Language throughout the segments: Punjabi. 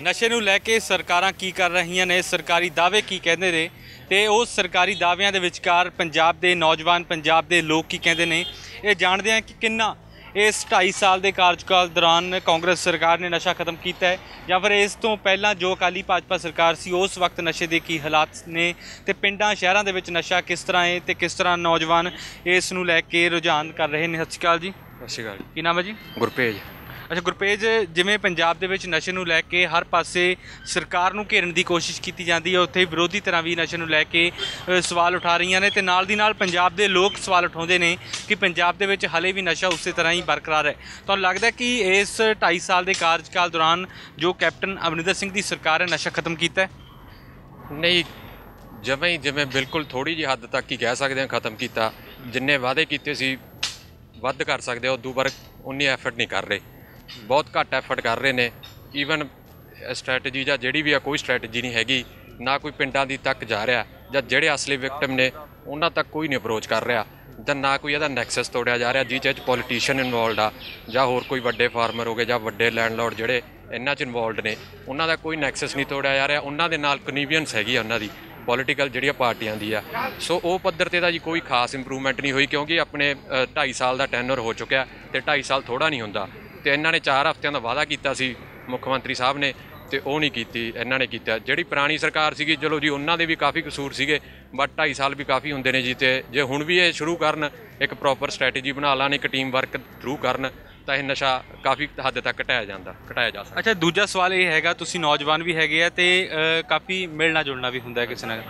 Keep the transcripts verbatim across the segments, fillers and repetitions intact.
ਨਸ਼ੇ ਨੂੰ ਲੈ ਕੇ ਸਰਕਾਰਾਂ ਕੀ ਕਰ ਰਹੀਆਂ ਨੇ, ਸਰਕਾਰੀ ਦਾਅਵੇ ਕੀ ਕਹਿੰਦੇ ਨੇ ਤੇ ਉਸ ਸਰਕਾਰੀ ਦਾਅਵਿਆਂ ਦੇ ਵਿਚਕਾਰ ਪੰਜਾਬ ਦੇ ਨੌਜਵਾਨ, ਪੰਜਾਬ ਦੇ ਲੋਕ ਕੀ ਕਹਿੰਦੇ ਨੇ, ਇਹ ਜਾਣਦੇ ਹਾਂ ਕਿ ਕਿੰਨਾ ਇਸ ਢਾਈ ਸਾਲ ਦੇ ਕਾਰਜਕਾਲ ਦੌਰਾਨ ਕਾਂਗਰਸ ਸਰਕਾਰ ਨੇ ਨਸ਼ਾ ਖਤਮ ਕੀਤਾ ਹੈ ਜਾਂ ਫਿਰ ਇਸ ਤੋਂ ਪਹਿਲਾਂ ਜੋ ਅਕਾਲੀ ਭਾਜਪਾ ਸਰਕਾਰ ਸੀ ਉਸ ਵਕਤ ਨਸ਼ੇ ਦੇ ਕੀ ਹਾਲਾਤ ਨੇ ਤੇ ਪਿੰਡਾਂ ਸ਼ਹਿਰਾਂ ਦੇ ਵਿੱਚ ਨਸ਼ਾ ਕਿਸ ਤਰ੍ਹਾਂ ਹੈ ਤੇ ਕਿਸ ਤਰ੍ਹਾਂ ਨੌਜਵਾਨ ਇਸ ਨੂੰ ਲੈ ਕੇ ਰੁਝਾਨ ਕਰ ਰਹੇ ਨੇ। ਸਤਿ ਸ਼੍ਰੀ ਅਕਾਲ ਜੀ। ਸਤਿ ਸ਼੍ਰੀ ਅਕਾਲ। ਕੀ ਨਾਮ ਹੈ ਜੀ? ਗੁਰਪ੍ਰੀਤ। ਅੱਛਾ ਗੁਰਪ੍ਰੀਤ, ਜਿਵੇਂ ਪੰਜਾਬ ਦੇ ਵਿੱਚ ਨਸ਼ੇ ਨੂੰ ਲੈ ਕੇ ਹਰ ਪਾਸੇ ਸਰਕਾਰ ਨੂੰ ਘੇਰਨ ਦੀ ਕੋਸ਼ਿਸ਼ ਕੀਤੀ ਜਾਂਦੀ ਹੈ, ਉੱਥੇ ਵਿਰੋਧੀ ਧਿਰਾਂ ਵੀ ਨਸ਼ੇ ਨੂੰ ਲੈ ਕੇ ਸਵਾਲ ਉਠਾ ਰਹੀਆਂ ਨੇ ਤੇ ਨਾਲ ਦੀ ਨਾਲ ਪੰਜਾਬ ਦੇ ਲੋਕ ਸਵਾਲ ਉਠਾਉਂਦੇ ਨੇ ਕਿ ਪੰਜਾਬ ਦੇ ਵਿੱਚ ਹਾਲੇ ਵੀ ਨਸ਼ਾ ਉਸੇ ਤਰ੍ਹਾਂ ਹੀ ਬਰਕਰਾਰ ਹੈ। ਤੁਹਾਨੂੰ ਲੱਗਦਾ ਕਿ ਇਸ ਢਾਈ ਸਾਲ ਦੇ ਕਾਰਜਕਾਲ ਦੌਰਾਨ ਜੋ ਕੈਪਟਨ ਅਮਰਿੰਦਰ ਸਿੰਘ ਦੀ ਸਰਕਾਰ ਹੈ ਨਸ਼ਾ ਖਤਮ ਕੀਤਾ ਹੈ? ਨਹੀਂ, ਜਿਵੇਂ ਜਿਵੇਂ ਬਿਲਕੁਲ ਥੋੜ੍ਹੀ ਜਿਹੀ ਹੱਦ ਤੱਕ ਹੀ ਕਹਿ ਸਕਦੇ ਹਾਂ ਖਤਮ ਕੀਤਾ। ਜਿੰਨੇ ਵਾਅਦੇ ਕੀਤੇ ਸੀ ਵੱਧ ਕਰ ਸਕਦੇ ਆ, ਉਦੋਂ ਪਰ ਉਨੀ ਐਫਰਟ ਨਹੀਂ ਕਰ ਰਹੇ, ਬਹੁਤ ਘੱਟ ਐਫਰਟ ਕਰ ਰਹੇ ਨੇ। ਈਵਨ ਸਟ੍ਰੈਟਜੀ ਜਾਂ ਜਿਹੜੀ ਵੀ ਆ ਕੋਈ ਸਟ੍ਰੈਟਜੀ ਨਹੀਂ ਹੈਗੀ, ਨਾ ਕੋਈ ਪਿੰਡਾਂ ਦੀ ਤੱਕ ਜਾ ਰਿਹਾ ਜਾਂ ਜਿਹੜੇ ਅਸਲੀ ਵਿਕਟਮ ਨੇ ਉਹਨਾਂ ਤੱਕ ਕੋਈ ਨਹੀਂ ਅਪਰੋਚ ਕਰ ਰਿਹਾ, ਜਾਂ ਨਾ ਕੋਈ ਇਹਦਾ ਨੈਕਸਸ ਤੋੜਿਆ ਜਾ ਰਿਹਾ ਜਿਸ 'ਚ ਪੋਲੀਟੀਸ਼ੀਅਨ ਇਨਵੋਲਡ ਆ ਜਾਂ ਹੋਰ ਕੋਈ ਵੱਡੇ ਫਾਰਮਰ ਹੋ ਗਏ ਜਾਂ ਵੱਡੇ ਲੈਂਡਲੋਰਡ ਜਿਹੜੇ ਇਹਨਾਂ 'ਚ ਇਨਵੋਲਡ ਨੇ, ਉਹਨਾਂ ਦਾ ਕੋਈ ਨੈਕਸਸ ਨਹੀਂ ਤੋੜਿਆ ਜਾ ਰਿਹਾ। ਉਹਨਾਂ ਦੇ ਨਾਲ ਕਨਵੀਨੀਅੰਸ ਹੈਗੀ ਆ ਉਹਨਾਂ ਦੀ ਪੋਲੀਟੀਕਲ ਜਿਹੜੀਆਂ ਪਾਰਟੀਆਂ ਦੀ ਆ। ਸੋ ਉਹ ਪੱਧਰ 'ਤੇ ਤਾਂ ਜੀ ਕੋਈ ਖਾਸ ਇੰਪਰੂਵਮੈਂਟ ਨਹੀਂ ਹੋਈ, ਕਿਉਂਕਿ ਆਪਣੇ ਢਾਈ ਸਾਲ ਦਾ ਟੈਨਰ ਹੋ ਚੁੱਕਿਆ ਅਤੇ ਢਾਈ ਸਾਲ ਥੋੜ੍ਹਾ ਨਹੀਂ ਹੁੰਦਾ। ਅਤੇ ਇਹਨਾਂ ਨੇ ਚਾਰ ਹਫ਼ਤਿਆਂ ਦਾ ਵਾਅਦਾ ਕੀਤਾ ਸੀ ਮੁੱਖ ਮੰਤਰੀ ਸਾਹਿਬ ਨੇ, ਅਤੇ ਉਹ ਨਹੀਂ ਕੀਤੀ ਇਹਨਾਂ ਨੇ ਕੀਤਾ। ਜਿਹੜੀ ਪੁਰਾਣੀ ਸਰਕਾਰ ਸੀਗੀ ਚਲੋ ਜੀ ਉਹਨਾਂ ਦੇ ਵੀ ਕਾਫੀ ਕਸੂਰ ਸੀਗੇ, ਬਟ ਢਾਈ ਸਾਲ ਵੀ ਕਾਫੀ ਹੁੰਦੇ ਨੇ ਜੀ। ਅਤੇ ਜੇ ਹੁਣ ਵੀ ਇਹ ਸ਼ੁਰੂ ਕਰਨ, ਇੱਕ ਪ੍ਰੋਪਰ ਸਟ੍ਰੈਟਜੀ ਬਣਾ ਲੈਣ, ਇੱਕ ਟੀਮ ਵਰਕ ਥਰੂ ਕਰਨ, ਤਾਂ ਇਹ ਨਸ਼ਾ ਕਾਫੀ ਹੱਦ ਤੱਕ ਘਟਾਇਆ ਜਾਂਦਾ ਘਟਾਇਆ ਜਾ ਸਕਦਾ। ਅੱਛਾ, ਦੂਜਾ ਸਵਾਲ ਇਹ ਹੈਗਾ, ਤੁਸੀਂ ਨੌਜਵਾਨ ਵੀ ਹੈਗੇ ਆ ਅਤੇ ਕਾਫੀ ਮਿਲਣਾ ਜੁਲਣਾ ਵੀ ਹੁੰਦਾ ਕਿਸੇ ਨਾਲ।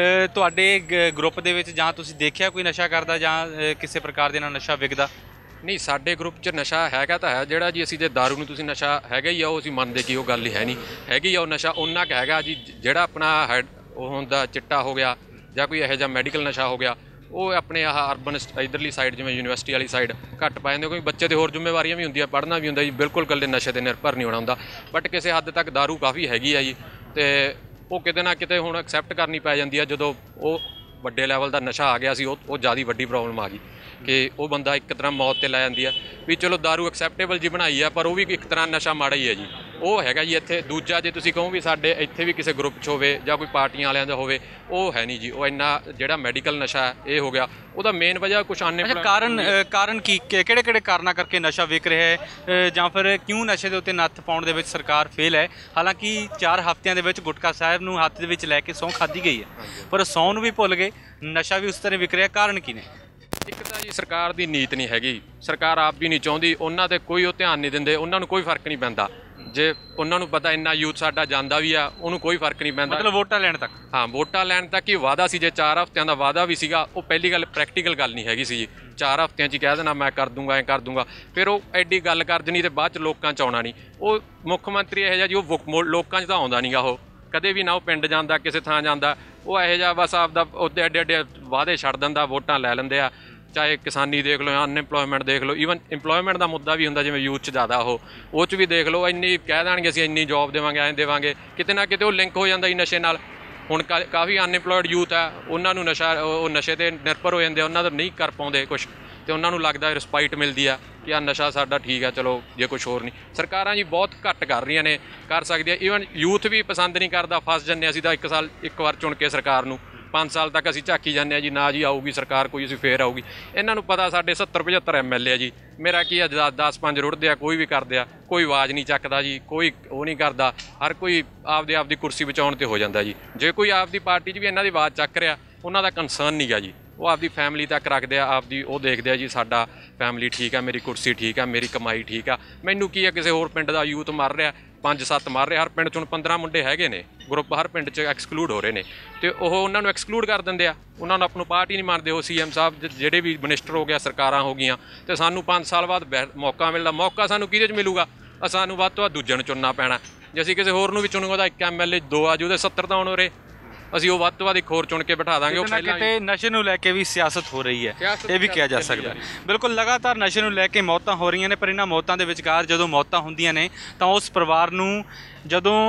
ਤੁਹਾਡੇ ਗਰੁੱਪ ਦੇ ਵਿੱਚ ਜਾਂ ਤੁਸੀਂ ਦੇਖਿਆ ਕੋਈ ਨਸ਼ਾ ਕਰਦਾ ਜਾਂ ਕਿਸੇ ਪ੍ਰਕਾਰ ਦੇ ਨਾਲ ਨਸ਼ਾ ਵਿਕਦਾ? ਨਹੀਂ, ਸਾਡੇ ਗਰੁੱਪ 'ਚ ਨਸ਼ਾ ਹੈਗਾ ਤਾਂ ਹੈ ਜਿਹੜਾ ਜੀ। ਅਸੀਂ ਜੇ ਦਾਰੂ ਨੂੰ ਤੁਸੀਂ ਨਸ਼ਾ ਹੈਗਾ ਹੀ ਆ, ਉਹ ਅਸੀਂ ਮੰਨਦੇ ਕਿ ਉਹ ਗੱਲ ਹੀ ਹੈ ਨਹੀਂ ਹੈਗੀ ਆ। ਉਹ ਨਸ਼ਾ ਉਹਨਾਂ ਕੁ ਹੈਗਾ ਜੀ, ਜਿਹੜਾ ਆਪਣਾ ਹੈਡ ਉਹ ਹੁੰਦਾ ਚਿੱਟਾ ਹੋ ਗਿਆ ਜਾਂ ਕੋਈ ਇਹੋ ਜਿਹਾ ਮੈਡੀਕਲ ਨਸ਼ਾ ਹੋ ਗਿਆ, ਉਹ ਆਪਣੇ ਆਹ ਅਰਬਨ ਇੱਧਰਲੀ ਸਾਈਡ ਜਿਵੇਂ ਯੂਨੀਵਰਸਿਟੀ ਵਾਲੀ ਸਾਈਡ ਘੱਟ ਪਾ ਜਾਂਦੇ, ਕਿਉਂਕਿ ਬੱਚੇ 'ਤੇ ਹੋਰ ਜ਼ਿੰਮੇਵਾਰੀਆਂ ਵੀ ਹੁੰਦੀਆਂ, ਪੜ੍ਹਨਾ ਵੀ ਹੁੰਦਾ ਜੀ। ਬਿਲਕੁਲ ਇਕੱਲੇ ਨਸ਼ੇ 'ਤੇ ਨਿਰਭਰ ਨਹੀਂ ਹੋਣਾ ਹੁੰਦਾ, ਬਟ ਕਿਸੇ ਹੱਦ ਤੱਕ ਦਾਰੂ ਕਾਫੀ ਹੈਗੀ ਆ ਜੀ। ਅਤੇ ਉਹ ਕਿਤੇ ਨਾ ਕਿਤੇ ਹੁਣ ਐਕਸੈਪਟ ਕਰਨੀ ਪੈ ਜਾਂਦੀ ਆ। ਜਦੋਂ ਉਹ ਵੱਡੇ ਲੈਵਲ ਦਾ ਨਸ਼ਾ ਆ ਗਿਆ ਸੀ, ਉਹ ਉਹ ਜ਼ਿਆਦਾ ਵੱਡੀ ਪ੍ਰੋਬਲਮ ਆ ਗਈ ਕਿ ਉਹ ਬੰਦਾ ਇੱਕ ਤਰ੍ਹਾਂ ਮੌਤ 'ਤੇ ਲੈ ਜਾਂਦੀ ਆ। ਵੀ ਚਲੋ ਦਾਰੂ ਐਕਸੈਪਟੇਬਲ ਜੀ ਬਣਾਈ ਆ, ਪਰ ਉਹ ਵੀ ਇੱਕ ਤਰ੍ਹਾਂ ਨਸ਼ਾ ਮਾੜਾ ਹੀ ਹੈ ਜੀ। ਉਹ ਹੈਗਾ ਜੀ ਇੱਥੇ। ਦੂਜਾ ਜੇ ਤੁਸੀਂ ਕਹੋ ਵੀ ਸਾਡੇ ਇੱਥੇ ਵੀ ਕਿਸੇ ਗਰੁੱਪ 'ਚ ਹੋਵੇ ਜਾਂ ਕੋਈ ਪਾਰਟੀਆਂ ਵਾਲਿਆਂ ਦਾ ਹੋਵੇ, ਉਹ ਹੈ ਨਹੀਂ ਜੀ। ਉਹ ਇੰਨਾ ਜਿਹੜਾ ਮੈਡੀਕਲ ਨਸ਼ਾ ਇਹ ਹੋ ਗਿਆ, ਉਹਦਾ ਮੇਨ ਵਜ੍ਹਾ ਕੁਛ ਆਨੇ ਕਾਰਨ ਕਾਰਨ ਕੀ ਕਿਹੜੇ ਕਿਹੜੇ ਕਾਰਨਾਂ ਕਰਕੇ ਨਸ਼ਾ ਵਿਕ ਰਿਹਾ ਹੈ ਜਾਂ ਫਿਰ ਕਿਉਂ ਨਸ਼ੇ ਦੇ ਉੱਤੇ ਨੱਥ ਪਾਉਣ ਦੇ ਵਿੱਚ ਸਰਕਾਰ ਫੇਲ ਹੈ? ਹਾਲਾਂਕਿ ਚਾਰ ਹਫ਼ਤਿਆਂ ਦੇ ਵਿੱਚ ਗੁਟਕਾ ਸਾਹਿਬ ਨੂੰ ਹੱਥ ਦੇ ਵਿੱਚ ਲੈ ਕੇ ਸਹੁੰ ਖਾਧੀ ਗਈ ਹੈ, ਪਰ ਸਹੁੰ ਨੂੰ ਵੀ ਭੁੱਲ ਗਏ, ਨਸ਼ਾ ਵੀ ਉਸ ਤਰ੍ਹਾਂ ਵਿਕ ਰਿਹਾ। ਕਾਰਨ ਕੀ ਨੇ? ਇੱਕ ਤਾਂ ਜੀ ਸਰਕਾਰ ਦੀ ਨੀਤ ਨਹੀਂ ਹੈਗੀ, ਸਰਕਾਰ ਆਪ ਵੀ ਨਹੀਂ ਚਾਹੁੰਦੀ, ਉਹਨਾਂ 'ਤੇ ਕੋਈ ਉਹ ਧਿਆਨ ਨਹੀਂ ਦਿੰਦੇ, ਉਹਨਾਂ ਨੂੰ ਕੋਈ ਫਰਕ ਨਹੀਂ ਪੈਂਦਾ। ਜੇ ਉਹਨਾਂ ਨੂੰ ਪਤਾ ਇੰਨਾ ਯੂਥ ਸਾਡਾ ਜਾਂਦਾ ਵੀ ਆ, ਉਹਨੂੰ ਕੋਈ ਫਰਕ ਨਹੀਂ ਪੈਂਦਾ। ਮਤਲਬ ਵੋਟਾਂ ਲੈਣ ਤੱਕ? ਹਾਂ, ਵੋਟਾਂ ਲੈਣ ਤੱਕ ਹੀ ਵਾਅਦਾ ਸੀ। ਜੇ ਚਾਰ ਹਫ਼ਤਿਆਂ ਦਾ ਵਾਅਦਾ ਵੀ ਸੀਗਾ, ਉਹ ਪਹਿਲੀ ਗੱਲ ਪ੍ਰੈਕਟੀਕਲ ਗੱਲ ਨਹੀਂ ਹੈਗੀ ਸੀ ਜੀ। ਚਾਰ ਹਫ਼ਤਿਆਂ 'ਚ ਹੀ ਕਹਿ ਦੇਣਾ ਮੈਂ ਕਰ ਦੂੰਗਾ, ਐਂ ਕਰ ਦੂੰਗਾ, ਫਿਰ ਉਹ ਐਡੀ ਗੱਲ ਕਰ ਦੇਣੀ ਅਤੇ ਬਾਅਦ 'ਚ ਲੋਕਾਂ 'ਚ ਆਉਣਾ ਨਹੀਂ। ਉਹ ਮੁੱਖ ਮੰਤਰੀ ਇਹੋ ਜਿਹਾ ਜੀ, ਉਹ ਲੋਕਾਂ 'ਚ ਤਾਂ ਆਉਂਦਾ ਨਹੀਂ ਗਾ। ਉਹ ਕਦੇ ਵੀ ਨਾ ਉਹ ਪਿੰਡ ਜਾਂਦਾ, ਕਿਸੇ ਥਾਂ ਜਾਂਦਾ, ਉਹ ਇਹੋ ਜਿਹਾ ਬਸ ਆਪਦਾ ਉਹਦੇ ਐਡੇ ਐਡੇ ਵਾਅਦੇ ਛੱਡ ਦਿੰਦਾ, ਵੋਟਾਂ ਲੈ ਲੈਂਦੇ ਆ। ਚਾਹੇ ਕਿਸਾਨੀ ਦੇਖ ਲਓ, ਅਨਇੰਪਲੋਇਮੈਂਟ ਦੇਖ ਲਓ, ਈਵਨ ਇੰਪਲੋਇਮੈਂਟ ਦਾ ਮੁੱਦਾ ਵੀ ਹੁੰਦਾ ਜਿਵੇਂ ਯੂਥ 'ਚ ਜ਼ਿਆਦਾ, ਉਹ ਉਹ 'ਚ ਵੀ ਦੇਖ ਲਓ ਇੰਨੀ ਕਹਿ ਦੇਣਗੇ ਅਸੀਂ ਇੰਨੀ ਜੋਬ ਦੇਵਾਂਗੇ, ਐਂ ਦੇਵਾਂਗੇ, ਕਿਤੇ ਨਾ ਕਿਤੇ ਉਹ ਲਿੰਕ ਹੋ ਜਾਂਦਾ ਜੀ ਨਸ਼ੇ ਨਾਲ। ਹੁਣ ਕਾ ਕਾਫੀ ਅਨਇੰਪਲੋਇਡ ਯੂਥ ਆ, ਉਹਨਾਂ ਨੂੰ ਨਸ਼ਾ ਉਹ ਨਸ਼ੇ 'ਤੇ ਨਿਰਭਰ ਹੋ ਜਾਂਦੇ, ਉਹਨਾਂ ਦਾ ਨਹੀਂ ਕਰ ਪਾਉਂਦੇ ਕੁਛ, ਅਤੇ ਉਹਨਾਂ ਨੂੰ ਲੱਗਦਾ ਰਿਸਪਾਈਟ ਮਿਲਦੀ ਆ ਕਿ ਆਹ ਨਸ਼ਾ ਸਾਡਾ ਠੀਕ ਆ, ਚਲੋ ਜੇ ਕੁਛ ਹੋਰ ਨਹੀਂ। ਸਰਕਾਰਾਂ ਜੀ ਬਹੁਤ ਘੱਟ ਕਰ ਰਹੀਆਂ ਨੇ, ਕਰ ਸਕਦੀਆਂ। ਈਵਨ ਯੂਥ ਵੀ ਪਸੰਦ ਨਹੀਂ ਕਰਦਾ, ਫਸ ਜਾਂਦੇ ਅਸੀਂ ਤਾਂ ਇੱਕ ਸਾਲ ਇੱਕ ਵਾਰ ਚੁਣ ਕੇ ਸਰਕਾਰ ਨੂੰ, ਪੰਜ ਸਾਲ ਤੱਕ ਅਸੀਂ ਝਾਕੀ ਜਾਂਦੇ ਹਾਂ ਜੀ, ਨਾ ਜੀ ਆਊਗੀ ਸਰਕਾਰ ਕੋਈ, ਅਸੀਂ ਫੇਰ ਆਊਗੀ। ਇਹਨਾਂ ਨੂੰ ਪਤਾ ਸਾਡੇ ਸੱਤਰ ਪਝੱਤਰ ਐਮ ਐਲ ਏ ਆ ਜੀ, ਮੇਰਾ ਕੀ ਆ ਦਸ ਪੰਜ ਰੁੜਦੇ ਆ, ਕੋਈ ਵੀ ਕਰਦੇ ਆ, ਕੋਈ ਆਵਾਜ਼ ਨਹੀਂ ਚੱਕਦਾ ਜੀ, ਕੋਈ ਉਹ ਨਹੀਂ ਕਰਦਾ। ਹਰ ਕੋਈ ਆਪਦੇ ਆਪ ਦੀ ਕੁਰਸੀ ਬਚਾਉਣ 'ਤੇ ਹੋ ਜਾਂਦਾ ਜੀ। ਜੇ ਕੋਈ ਆਪਦੀ ਪਾਰਟੀ 'ਚ ਵੀ ਇਹਨਾਂ ਦੀ ਆਵਾਜ਼ ਚੱਕ ਰਿਹਾ, ਉਹਨਾਂ ਦਾ ਕੰਸਰਨ ਨਹੀਂ ਗਾ ਜੀ। ਉਹ ਆਪਦੀ ਫੈਮਿਲੀ ਤੱਕ ਰੱਖਦੇ ਆ, ਆਪਦੀ ਉਹ ਦੇਖਦੇ ਆ ਜੀ ਸਾਡਾ ਫੈਮਿਲੀ ਠੀਕ ਆ, ਮੇਰੀ ਕੁਰਸੀ ਠੀਕ ਆ, ਮੇਰੀ ਕਮਾਈ ਠੀਕ ਆ, ਮੈਨੂੰ ਕੀ ਆ ਕਿਸੇ ਹੋਰ ਪਿੰਡ ਦਾ ਯੂਥ ਮਰ ਰਿਹਾ, ਪੰਜ ਸੱਤ ਮਰ ਰਹੇ, ਹਰ ਪਿੰਡ 'ਚ ਹੁਣ ਪੰਦਰਾਂ ਮੁੰਡੇ ਹੈਗੇ ਨੇ, ਗਰੁੱਪ ਹਰ ਪਿੰਡ 'ਚ ਐਕਸਕਲੂਡ ਹੋ ਰਹੇ ਨੇ, ਅਤੇ ਉਹ ਉਹਨਾਂ ਨੂੰ ਐਕਸਕਲੂਡ ਕਰ ਦਿੰਦੇ ਆ। ਉਹਨਾਂ ਨੂੰ ਆਪਣੀ ਪਾਰਟੀ ਨਹੀਂ ਮੰਨਦੇ। ਉਹ ਸੀ ਐਮ ਸਾਹਿਬ ਜਿਹੜੇ ਵੀ ਮਿਨਿਸਟਰ ਹੋ ਗਿਆ, ਸਰਕਾਰਾਂ ਹੋ ਗਈਆਂ, ਅਤੇ ਸਾਨੂੰ ਪੰਜ ਸਾਲ ਬਾਅਦ ਮੌਕਾ ਮਿਲਦਾ। ਮੌਕਾ ਸਾਨੂੰ ਕਿਹਦੇ 'ਚ ਮਿਲੂਗਾ? ਸਾਨੂੰ ਵੱਧ ਤੋਂ ਵੱਧ ਦੂਜੇ ਨੂੰ ਚੁਣਨਾ ਪੈਣਾ। ਜੇ ਅਸੀਂ ਕਿਸੇ ਹੋਰ ਨੂੰ ਵੀ ਚੁਣੂਗਾ ਤਾਂ ਇੱਕ ਐਮ ਐਲ ਏ ਦੋ ਆ ਜੂ, ਉਹਦੇ ਸੱਤਰ ਤਾਂ ਹੁਣ ਉਰੇ, ਅਸੀਂ ਉਹ ਵੱਧ ਤੋਂ ਵੱਧ ਇੱਕ ਹੋਰ ਚੁਣ ਕੇ ਬਿਠਾ ਦਾਂਗੇ। ਉਹ ਪਹਿਲਾਂ ਕਿਤੇ ਨਸ਼ੇ ਨੂੰ ਲੈ ਕੇ ਵੀ ਸਿਆਸਤ ਹੋ ਰਹੀ ਹੈ, ਇਹ ਵੀ ਕਿਹਾ ਜਾ ਸਕਦਾ। ਬਿਲਕੁਲ, ਲਗਾਤਾਰ ਨਸ਼ੇ ਨੂੰ ਲੈ ਕੇ ਮੌਤਾਂ ਹੋ ਰਹੀਆਂ ਨੇ, ਪਰ ਇਹਨਾਂ ਮੌਤਾਂ ਦੇ ਵਿਚਕਾਰ ਜਦੋਂ ਮੌਤਾਂ ਹੁੰਦੀਆਂ ਨੇ ਤਾਂ ਉਸ ਪਰਿਵਾਰ ਨੂੰ ਜਦੋਂ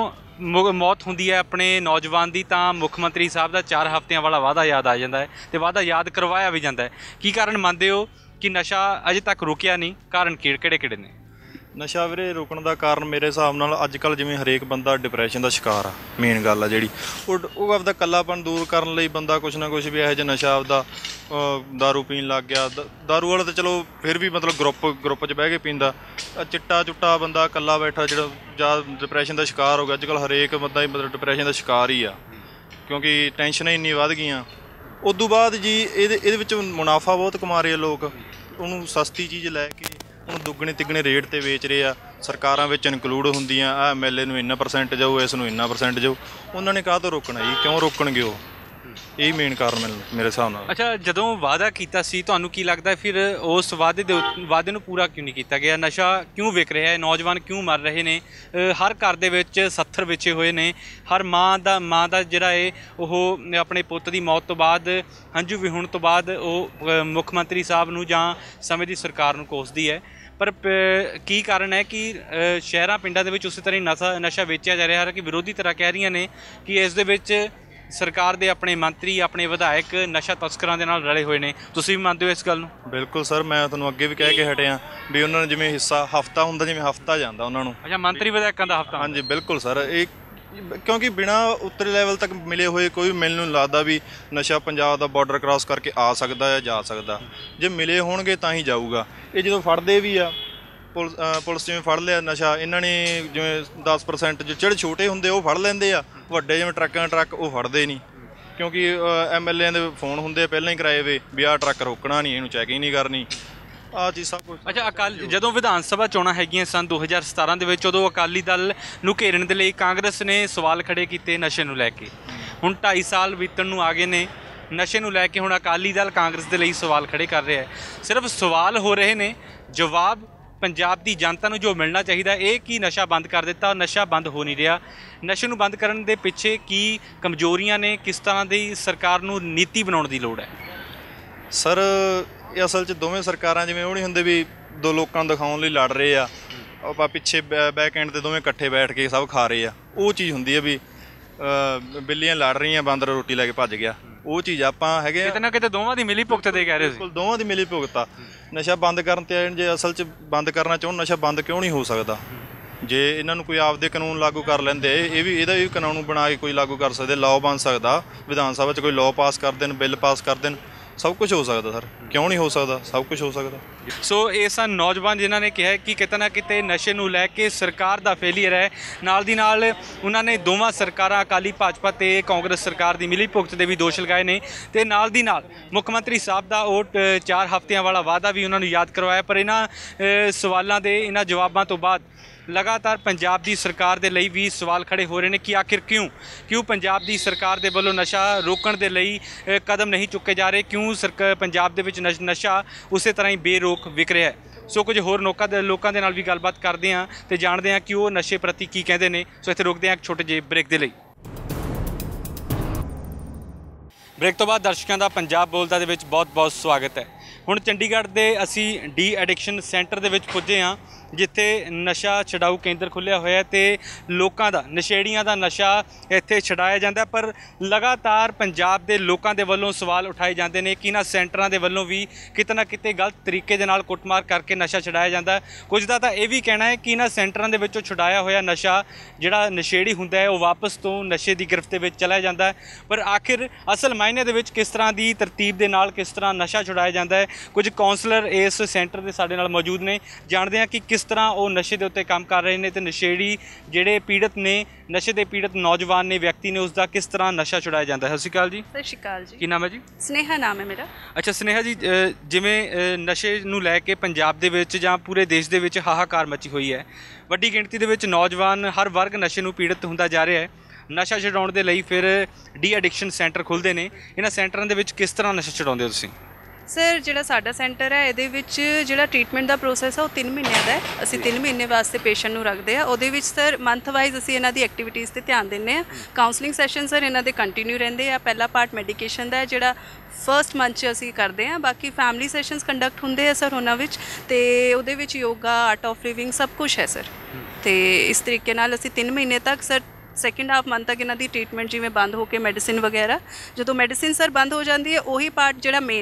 ਮੌਤ ਹੁੰਦੀ ਹੈ ਆਪਣੇ ਨੌਜਵਾਨ ਦੀ, ਤਾਂ ਮੁੱਖ ਮੰਤਰੀ ਸਾਹਿਬ ਦਾ ਚਾਰ ਹਫ਼ਤਿਆਂ ਵਾਲਾ ਵਾਅਦਾ ਯਾਦ ਆ ਜਾਂਦਾ ਹੈ ਅਤੇ ਵਾਅਦਾ ਯਾਦ ਕਰਵਾਇਆ ਵੀ ਜਾਂਦਾ ਹੈ। ਕੀ ਕਾਰਨ ਮੰਨਦੇ ਹੋ ਕਿ ਨਸ਼ਾ ਅਜੇ ਤੱਕ ਰੁਕਿਆ ਨਹੀਂ? ਕਾਰਨ ਕਿਹੜੇ ਕਿਹੜੇ ਨੇ? ਨਸ਼ਾ ਵੀਰੇ ਰੁਕਣ ਦਾ ਕਾਰਨ ਮੇਰੇ ਹਿਸਾਬ ਨਾਲ ਅੱਜ ਕੱਲ੍ਹ ਜਿਵੇਂ ਹਰੇਕ ਬੰਦਾ ਡਿਪਰੈਸ਼ਨ ਦਾ ਸ਼ਿਕਾਰ ਆ। ਮੇਨ ਗੱਲ ਆ ਜਿਹੜੀ ਉਹ ਉਹ ਆਪਦਾ ਇਕੱਲਾਪਣ ਦੂਰ ਕਰਨ ਲਈ ਬੰਦਾ ਕੁਛ ਨਾ ਕੁਛ ਵੀ ਇਹੋ ਜਿਹਾ ਨਸ਼ਾ ਆਪਦਾ ਦਾਰੂ ਪੀਣ ਲੱਗ ਗਿਆ। ਦ ਦਾਰੂ ਵਾਲਾ ਤਾਂ ਚਲੋ ਫਿਰ ਵੀ ਮਤਲਬ ਗਰੁੱਪ ਗਰੁੱਪ 'ਚ ਬਹਿ ਕੇ ਪੀਂਦਾ। ਚਿੱਟਾ ਚੁੱਟਾ ਬੰਦਾ ਇਕੱਲਾ ਬੈਠਾ ਜਿਹੜਾ ਜਾਂ ਡਿਪਰੈਸ਼ਨ ਦਾ ਸ਼ਿਕਾਰ ਹੋ ਗਿਆ। ਅੱਜ ਕੱਲ੍ਹ ਹਰੇਕ ਬੰਦਾ ਹੀ ਮਤਲਬ ਡਿਪਰੈਸ਼ਨ ਦਾ ਸ਼ਿਕਾਰ ਹੀ ਆ, ਕਿਉਂਕਿ ਟੈਨਸ਼ਨਾਂ ਇੰਨੀ ਵੱਧ ਗਈਆਂ। ਉਦੋਂ ਬਾਅਦ ਜੀ ਇਹਦੇ ਇਹਦੇ ਵਿੱਚ ਮੁਨਾਫਾ ਬਹੁਤ ਕਮਾ ਰਹੇ ਆ ਲੋਕ। ਉਹਨੂੰ ਸਸਤੀ ਚੀਜ਼ ਲੈ ਕੇ ਉਹਨੂੰ ਦੁੱਗਣੇ ਤਿੱਗਣੇ ਰੇਟ 'ਤੇ ਵੇਚ ਰਹੇ ਆ। ਸਰਕਾਰਾਂ ਵਿੱਚ ਇਨਕਲੂਡ ਹੁੰਦੀਆਂ, ਆਹ ਐਮ ਐਲ ਏ ਨੂੰ ਇੰਨਾ ਪਰਸੈਂਟ ਜਾਊ, ਇਸ ਨੂੰ ਇੰਨਾ ਪਰਸੈਂਟ ਜਾਊ। ਉਹਨਾਂ ਨੇ ਕਾਹ ਤੋਂ ਰੋਕਣਾ ਜੀ? ਕਿਉਂ ਰੋਕਣਗੇ ਉਹ? ਇਹ ਮੇਨ ਕਾਰਨ ਮੈਨੂੰ ਮੇਰੇ ਹਿਸਾਬ ਨਾਲ। ਅੱਛਾ, ਜਦੋਂ ਵਾਅਦਾ ਕੀਤਾ ਸੀ ਤੁਹਾਨੂੰ ਕੀ ਲੱਗਦਾ ਫਿਰ ਉਸ ਵਾਅਦੇ ਦੇ ਵਾਅਦੇ ਨੂੰ ਪੂਰਾ ਕਿਉਂ ਨਹੀਂ ਕੀਤਾ ਗਿਆ? ਨਸ਼ਾ ਕਿਉਂ ਵਿਕ ਰਿਹਾ ਹੈ? ਨੌਜਵਾਨ ਕਿਉਂ ਮਰ ਰਹੇ ਨੇ? ਹਰ ਘਰ ਦੇ ਵਿੱਚ ਸੱਥਰ ਵਿਛੇ ਹੋਏ ਨੇ। ਹਰ ਮਾਂ ਦਾ ਮਾਂ ਦਾ ਜਿਹੜਾ ਹੈ ਉਹ ਆਪਣੇ ਪੁੱਤ ਦੀ ਮੌਤ ਤੋਂ ਬਾਅਦ ਹੰਝੂ ਵਿਹੂਣ ਤੋਂ ਬਾਅਦ ਉਹ ਮੁੱਖ ਮੰਤਰੀ ਸਾਹਿਬ ਨੂੰ ਜਾਂ ਸਮੇਂ ਦੀ ਸਰਕਾਰ ਨੂੰ ਕੋਸਦੀ ਹੈ। ਪਰ ਕੀ ਕਾਰਨ ਹੈ ਕਿ ਸ਼ਹਿਰਾਂ ਪਿੰਡਾਂ ਦੇ ਵਿੱਚ ਉਸੇ ਤਰ੍ਹਾਂ ਹੀ ਨਸ਼ਾ ਨਸ਼ਾ ਵੇਚਿਆ ਜਾ ਰਿਹਾ ਹੈ ਕਿ ਵਿਰੋਧੀ ਧਿਰਾਂ ਕਹਿ ਰਹੀਆਂ ਨੇ ਕਿ ਇਸ ਦੇ ਵਿੱਚ ਸਰਕਾਰ ਦੇ ਆਪਣੇ ਮੰਤਰੀ ਆਪਣੇ ਵਿਧਾਇਕ ਨਸ਼ਾ ਤਸਕਰਾਂ ਦੇ ਨਾਲ ਰਲੇ ਹੋਏ ਨੇ। ਤੁਸੀਂ ਵੀ ਮੰਨਦੇ ਹੋ ਇਸ ਗੱਲ ਨੂੰ? ਬਿਲਕੁਲ ਸਰ, ਮੈਂ ਤੁਹਾਨੂੰ ਅੱਗੇ ਵੀ ਕਹਿ ਕੇ ਹਟਿਆ ਵੀ ਉਹਨਾਂ ਨੂੰ ਜਿਵੇਂ ਹਿੱਸਾ ਹਫਤਾ ਹੁੰਦਾ, ਜਿਵੇਂ ਹਫਤਾ ਜਾਂਦਾ ਉਹਨਾਂ ਨੂੰ। ਅੱਛਾ, ਮੰਤਰੀ ਵਿਧਾਇਕਾਂ ਦਾ ਹਫਤਾ? ਹਾਂਜੀ ਬਿਲਕੁਲ ਸਰ। ਇਹ ਕਿਉਂਕਿ ਬਿਨਾਂ ਉੱਤਲੇ ਲੈਵਲ ਤੱਕ ਮਿਲੇ ਹੋਏ ਕੋਈ ਮੈਨੂੰ ਨਹੀਂ ਲੱਗਦਾ ਵੀ ਨਸ਼ਾ ਪੰਜਾਬ ਦਾ ਬਾਰਡਰ ਕ੍ਰਾਸ ਕਰਕੇ ਆ ਸਕਦਾ ਜਾਂ ਜਾ ਸਕਦਾ। ਜੇ ਮਿਲੇ ਹੋਣਗੇ ਤਾਂ ਹੀ ਜਾਊਗਾ। ਇਹ ਜਦੋਂ ਫੜਦੇ ਵੀ ਆ ਪੁਲਿਸ ਪੁਲਿਸ ਜਿਵੇਂ ਫੜ ਲਿਆ ਨਸ਼ਾ, ਇਹਨਾਂ ਨੇ ਜਿਵੇਂ ਦਸ ਪਰਸੈਂਟ ਜਿਹੜੇ ਛੋਟੇ ਹੁੰਦੇ ਉਹ ਫੜ ਲੈਂਦੇ ਆ, ਵੱਡੇ ਜਿਵੇਂ ਟਰੱਕਾਂ ਟਰੱਕ ਉਹ ਫੜਦੇ ਨਹੀਂ, ਕਿਉਂਕਿ ਐਮ ਐਲ ਏ ਦੇ ਫੋਨ ਹੁੰਦੇ ਪਹਿਲਾਂ ਹੀ ਕਰਾਏ ਵੇ ਵੀ ਆਹ ਟਰੱਕ ਰੋਕਣਾ ਨਹੀਂ, ਇਹਨੂੰ ਚੈਕਿੰਗ ਨਹੀਂ ਕਰਨੀ, ਆਹ ਚੀਜ਼ ਸਭ ਕੁਛ। ਅੱਛਾ, ਅਕਾਲੀ ਜਦੋਂ ਵਿਧਾਨ ਸਭਾ ਚੋਣਾਂ ਹੈਗੀਆਂ ਸਨ ਦੋ ਹਜ਼ਾਰ ਸਤਾਰਾਂ ਦੇ ਵਿੱਚ, ਉਦੋਂ ਅਕਾਲੀ ਦਲ ਨੂੰ ਘੇਰਨ ਦੇ ਲਈ ਕਾਂਗਰਸ ਨੇ ਸਵਾਲ ਖੜੇ ਕੀਤੇ ਨਸ਼ੇ ਨੂੰ ਲੈ ਕੇ। ਹੁਣ ਢਾਈ ਸਾਲ ਬੀਤਣ ਨੂੰ ਆ ਗਏ ਨੇ, ਨਸ਼ੇ ਨੂੰ ਲੈ ਕੇ ਹੁਣ ਅਕਾਲੀ ਦਲ ਕਾਂਗਰਸ ਦੇ ਲਈ ਸਵਾਲ ਖੜੇ ਕਰ ਰਿਹਾ ਹੈ। ਸਿਰਫ ਸਵਾਲ ਹੋ ਰਹੇ ਨੇ, ਜਵਾਬ ਪੰਜਾਬ ਦੀ ਜਨਤਾ ਨੂੰ ਜੋ ਮਿਲਣਾ ਚਾਹੀਦਾ ਇਹ ਕਿ ਨਸ਼ਾ ਬੰਦ ਕਰ ਦਿੱਤਾ, ਨਸ਼ਾ ਬੰਦ ਹੋ ਨਹੀਂ ਰਿਹਾ। ਨਸ਼ੇ ਨੂੰ ਬੰਦ ਕਰਨ ਦੇ ਪਿੱਛੇ ਕੀ ਕਮਜ਼ੋਰੀਆਂ ਨੇ? ਕਿਸ ਤਰ੍ਹਾਂ ਦੀ ਸਰਕਾਰ ਨੂੰ ਨੀਤੀ ਬਣਾਉਣ ਦੀ ਲੋੜ ਹੈ? ਸਰ ਇਹ ਅਸਲ 'ਚ ਦੋਵੇਂ ਸਰਕਾਰਾਂ ਜਿਵੇਂ ਉਹ ਨਹੀਂ ਹੁੰਦੇ ਵੀ ਦੋ ਲੋਕਾਂ ਨੂੰ ਦਿਖਾਉਣ ਲਈ ਲੜ ਰਹੇ ਆ, ਆਪਾਂ ਪਿੱਛੇ ਬੈਕ ਐਂਡ 'ਤੇ ਦੋਵੇਂ ਇਕੱਠੇ ਬੈਠ ਕੇ ਸਭ ਖਾ ਰਹੇ ਆ। ਉਹ ਚੀਜ਼ ਹੁੰਦੀ ਹੈ ਵੀ ਬਿੱਲੀਆਂ ਲੜ ਰਹੀਆਂ, ਬਾਂਦਰ ਰੋਟੀ ਲੈ ਕੇ ਭੱਜ ਗਿਆ। ਉਹ ਚੀਜ਼ ਆਪਾਂ ਹੈਗੇ ਕਿਤੇ ਨਾ ਕਿਤੇ ਦੋਵਾਂ ਦੀ ਮਿਲੀ ਭੁਗਤ ਦੇ ਕਹਿ ਰਹੇ ਸੀ। ਬਿਲਕੁਲ ਦੋਵਾਂ ਦੀ ਮਿਲੀ ਭੁਗਤ ਆ। ਨਸ਼ਾ ਬੰਦ ਕਰਨ 'ਤੇ ਜੇ ਅਸਲ 'ਚ ਬੰਦ ਕਰਨਾ ਚਾਹੁਣ, ਨਸ਼ਾ ਬੰਦ ਕਿਉਂ ਨਹੀਂ ਹੋ ਸਕਦਾ? ਜੇ ਇਹਨਾਂ ਨੂੰ ਕੋਈ ਆਪਦੇ ਕਾਨੂੰਨ ਲਾਗੂ ਕਰ ਲੈਂਦੇ, ਇਹ ਵੀ ਇਹਦਾ ਵੀ ਕਾਨੂੰਨ ਬਣਾ ਕੇ ਕੋਈ ਲਾਗੂ ਕਰ ਸਕਦੇ, ਲਾਅ ਬਣ ਸਕਦਾ। ਵਿਧਾਨ ਸਭਾ 'ਚ ਕੋਈ ਲਾਅ ਪਾਸ ਕਰ ਦੇਣ, ਬਿੱਲ ਪਾਸ ਕਰ ਦੇਣ, ਸਭ ਕੁਝ ਹੋ ਸਕਦਾ ਸਰ। ਕਿਉਂ ਨਹੀਂ ਹੋ ਸਕਦਾ? ਸਭ ਕੁਝ ਹੋ ਸਕਦਾ। ਸੋ ਇਹ ਸਨ ਨੌਜਵਾਨ ਜਿਨ੍ਹਾਂ ਨੇ ਕਿਹਾ ਕਿ ਕਿਤੇ ਨਾ ਕਿਤੇ ਨਸ਼ੇ ਨੂੰ ਲੈ ਕੇ ਸਰਕਾਰ ਦਾ ਫੇਲੀਅਰ ਹੈ। ਨਾਲ ਦੀ ਨਾਲ ਉਹਨਾਂ ਨੇ ਦੋਵਾਂ ਸਰਕਾਰਾਂ ਅਕਾਲੀ ਭਾਜਪਾ ਤੇ ਕਾਂਗਰਸ ਸਰਕਾਰ ਦੀ ਮਿਲੀ ਭੁਗਤ ਦੇ ਵੀ ਦੋਸ਼ ਲਗਾਏ ਨੇ, ਤੇ ਨਾਲ ਦੀ ਨਾਲ ਮੁੱਖ ਮੰਤਰੀ ਸਾਹਿਬ ਦਾ ਉਹ ਚਾਰ ਹਫ਼ਤਿਆਂ ਵਾਲਾ ਵਾਅਦਾ ਵੀ ਉਹਨਾਂ ਨੂੰ ਯਾਦ ਕਰਵਾਇਆ। ਪਰ ਇਹਨਾਂ ਸਵਾਲਾਂ ਦੇ ਇਹਨਾਂ ਜਵਾਬਾਂ ਤੋਂ ਬਾਅਦ ਲਗਾਤਾਰ ਪੰਜਾਬ ਦੀ ਸਰਕਾਰ ਦੇ ਲਈ ਵੀ ਸਵਾਲ ਖੜੇ ਹੋ ਰਹੇ ਨੇ ਕਿ ਆਖਿਰ ਕਿਉਂ ਕਿਉਂ ਪੰਜਾਬ ਦੀ ਸਰਕਾਰ ਦੇ ਵੱਲੋਂ ਨਸ਼ਾ ਰੋਕਣ ਦੇ ਲਈ ਕਦਮ ਨਹੀਂ ਚੁੱਕੇ ਜਾ ਰਹੇ? ਕਿਉਂ ਸਰਕਾਰ ਪੰਜਾਬ ਦੇ ਵਿੱਚ ਨਸ਼ਾ ਉਸੇ ਤਰ੍ਹਾਂ ਹੀ ਬੇਰੋਕ ਵਿਕ ਰਿਹਾ ਹੈ? ਸੋ ਕੁਝ ਹੋਰ ਲੋਕਾਂ ਦੇ ਲੋਕਾਂ ਦੇ ਨਾਲ ਵੀ ਗੱਲਬਾਤ ਕਰਦੇ ਹਾਂ ਤੇ ਜਾਣਦੇ ਹਾਂ ਕਿ ਉਹ ਨਸ਼ੇ ਪ੍ਰਤੀ ਕੀ ਕਹਿੰਦੇ ਨੇ। ਸੋ ਇੱਥੇ ਰੁਕਦੇ ਹਾਂ ਇੱਕ ਛੋਟੇ ਜਿਹੇ ਬ੍ਰੇਕ ਦੇ ਲਈ। ਬ੍ਰੇਕ ਤੋਂ ਬਾਅਦ ਦਰਸ਼ਕਾਂ ਦਾ ਪੰਜਾਬ ਬੋਲਦਾ ਦੇ ਵਿੱਚ ਬਹੁਤ-ਬਹੁਤ ਸਵਾਗਤ ਹੈ। ਹੁਣ ਚੰਡੀਗੜ੍ਹ ਦੇ ਅਸੀਂ ਡੀ ਐਡਿਕਸ਼ਨ ਸੈਂਟਰ ਦੇ ਵਿੱਚ ਪੁੱਜੇ ਹਾਂ, ਜਿੱਥੇ ਨਸ਼ਾ ਛਡਾਊ ਕੇਂਦਰ ਖੁੱਲ੍ਹਿਆ ਹੋਇਆ ਤੇ ਲੋਕਾਂ ਦਾ, ਨਸ਼ੇੜੀਆਂ ਦਾ ਨਸ਼ਾ ਇੱਥੇ ਛਡਾਇਆ ਜਾਂਦਾ। ਪਰ ਲਗਾਤਾਰ ਪੰਜਾਬ ਦੇ ਲੋਕਾਂ ਦੇ ਵੱਲੋਂ ਸਵਾਲ ਉਠਾਏ ਜਾਂਦੇ ਨੇ ਕਿ ਇਹਨਾਂ ਸੈਂਟਰਾਂ ਦੇ ਵੱਲੋਂ ਵੀ ਕਿਤੇ ਨਾ ਕਿਤੇ ਗਲਤ ਤਰੀਕੇ ਦੇ ਨਾਲ ਕੁੱਟਮਾਰ ਕਰਕੇ ਨਸ਼ਾ ਛਡਾਇਆ ਜਾਂਦਾ। ਕੁਝ ਦਾ ਤਾਂ ਇਹ ਵੀ ਕਹਿਣਾ ਹੈ ਕਿ ਇਹਨਾਂ ਸੈਂਟਰਾਂ ਦੇ ਵਿੱਚੋਂ ਛੁਡਾਇਆ ਹੋਇਆ ਨਸ਼ਾ ਜਿਹੜਾ ਨਸ਼ੇੜੀ ਹੁੰਦਾ ਹੈ ਉਹ ਵਾਪਸ ਤੋਂ ਨਸ਼ੇ ਦੀ ਗ੍ਰਿਫਤ ਦੇ ਵਿੱਚ ਚਲਾ ਜਾਂਦਾ। ਪਰ ਆਖਿਰ ਅਸਲ ਮਾਇਨੇ ਦੇ ਵਿੱਚ ਕਿਸ ਤਰ੍ਹਾਂ ਦੀ ਤਰਤੀਬ ਦੇ ਨਾਲ ਕਿਸ ਤਰ੍ਹਾਂ ਨਸ਼ਾ ਛੁਡਾਇਆ ਜਾਂਦਾ ਹੈ? ਕੁਝ ਕਾਉਂਸਲਰ ਇਸ ਸੈਂਟਰ ਦੇ ਸਾਡੇ ਨਾਲ ਮੌਜੂਦ ਨੇ, ਜਾਣਦੇ ਹਾਂ ਕਿ ਕਿਸ ਤਰ੍ਹਾਂ ਉਹ ਨਸ਼ੇ ਦੇ ਉੱਤੇ ਕੰਮ ਕਰ ਰਹੇ ਨੇ ਤੇ ਨਸ਼ੇੜੀ ਜਿਹੜੇ ਪੀੜਤ ਨੇ, ਨਸ਼ੇ ਦੇ ਪੀੜਤ ਨੌਜਵਾਨ ਨੇ, ਵਿਅਕਤੀ ਨੇ, ਉਸ ਦਾ ਕਿਸ ਤਰ੍ਹਾਂ ਨਸ਼ਾ ਛੁਡਾਇਆ ਜਾਂਦਾ ਹੈ। ਸਤਿ ਸ਼੍ਰੀ ਅਕਾਲ ਜੀ। ਸਤਿ ਸ਼੍ਰੀ ਅਕਾਲ ਜੀ। ਕੀ ਨਾਮ ਹੈ ਜੀ? ਸਨੇਹਾ ਨਾਮ ਹੈ ਮੇਰਾ। ਅੱਛਾ ਸਨੇਹਾ ਜੀ, ਜਿਵੇਂ ਨਸ਼ੇ ਨੂੰ ਲੈ ਕੇ ਪੰਜਾਬ ਦੇ ਵਿੱਚ ਜਾਂ ਪੂਰੇ ਦੇਸ਼ ਦੇ ਵਿੱਚ ਹਾਹਾਕਾਰ ਮਚੀ ਹੋਈ ਹੈ, ਵੱਡੀ ਗਿਣਤੀ ਦੇ ਵਿੱਚ ਨੌਜਵਾਨ ਹਰ ਵਰਗ ਨਸ਼ੇ ਨੂੰ ਪੀੜਤ ਹੁੰਦਾ ਜਾ ਰਿਹਾ ਹੈ। ਨਸ਼ਾ ਛਡਾਉਣ ਦੇ ਲਈ ਫਿਰ ਡੀ ਐਡਿਕਸ਼ਨ ਸੈਂਟਰ ਖੁੱਲ੍ਹਦੇ ਨੇ, ਇਹਨਾਂ ਸੈਂਟਰਾਂ ਦੇ ਵਿੱਚ ਕਿਸ ਤਰ੍ਹਾਂ ਨਸ਼ਾ ਛਡਾਉਂਦੇ ਹੋ ਤੁਸੀਂ? ਸਰ ਜਿਹੜਾ ਸਾਡਾ ਸੈਂਟਰ ਹੈ ਇਹਦੇ ਵਿੱਚ ਜਿਹੜਾ ਟ੍ਰੀਟਮੈਂਟ ਦਾ ਪ੍ਰੋਸੈਸ ਹੈ ਉਹ ਤਿੰਨ ਮਹੀਨਿਆਂ ਦਾ ਹੈ। ਅਸੀਂ ਤਿੰਨ ਮਹੀਨੇ ਵਾਸਤੇ ਪੇਸ਼ੈਂਟ ਨੂੰ ਰੱਖਦੇ ਆ। ਉਹਦੇ ਵਿੱਚ ਸਰ ਮੰਥ ਵਾਈਜ਼ ਅਸੀਂ ਇਹਨਾਂ ਦੀ ਐਕਟੀਵਿਟੀਜ਼ 'ਤੇ ਧਿਆਨ ਦਿੰਦੇ ਹਾਂ। ਕਾਉਂਸਲਿੰਗ ਸੈਸ਼ਨ ਸਰ ਇਹਨਾਂ ਦੇ ਕੰਟੀਨਿਊ ਰਹਿੰਦੇ ਆ। ਪਹਿਲਾ ਪਾਰਟ ਮੈਡੀਕੇਸ਼ਨ ਦਾ ਹੈ ਜਿਹੜਾ ਫਸਟ ਮੰਥ 'ਚ ਅਸੀਂ ਕਰਦੇ ਹਾਂ। ਬਾਕੀ ਫੈਮਿਲੀ ਸੈਸ਼ਨਸ ਕੰਡਕਟ ਹੁੰਦੇ ਆ ਸਰ ਉਹਨਾਂ ਵਿੱਚ, ਅਤੇ ਉਹਦੇ ਵਿੱਚ ਯੋਗਾ, ਆਰਟ ਆਫ ਲਿਵਿੰਗ ਸਭ ਕੁਛ ਹੈ ਸਰ। ਅਤੇ ਇਸ ਤਰੀਕੇ ਨਾਲ ਅਸੀਂ ਤਿੰਨ ਮਹੀਨੇ ਤੱਕ ਸਰ ਸੈਕਿੰਡ ਹਾਫ ਮੰਥ ਤੱਕ ਇਹਨਾਂ ਦੀ ਟ੍ਰੀਟਮੈਂਟ ਜਿਵੇਂ ਬੰਦ ਹੋ ਕੇ ਮੈਡੀਸਿਨ ਵਗੈਰਾ, ਜਦੋਂ ਮੈਡੀਸਿਨ ਸਰ ਬੰਦ ਹੋ ਜਾਂਦੀ ਹੈ ਉਹੀ ਪਾਰਟ ਜਿਹੜਾ ਮੇਨ ਹੈ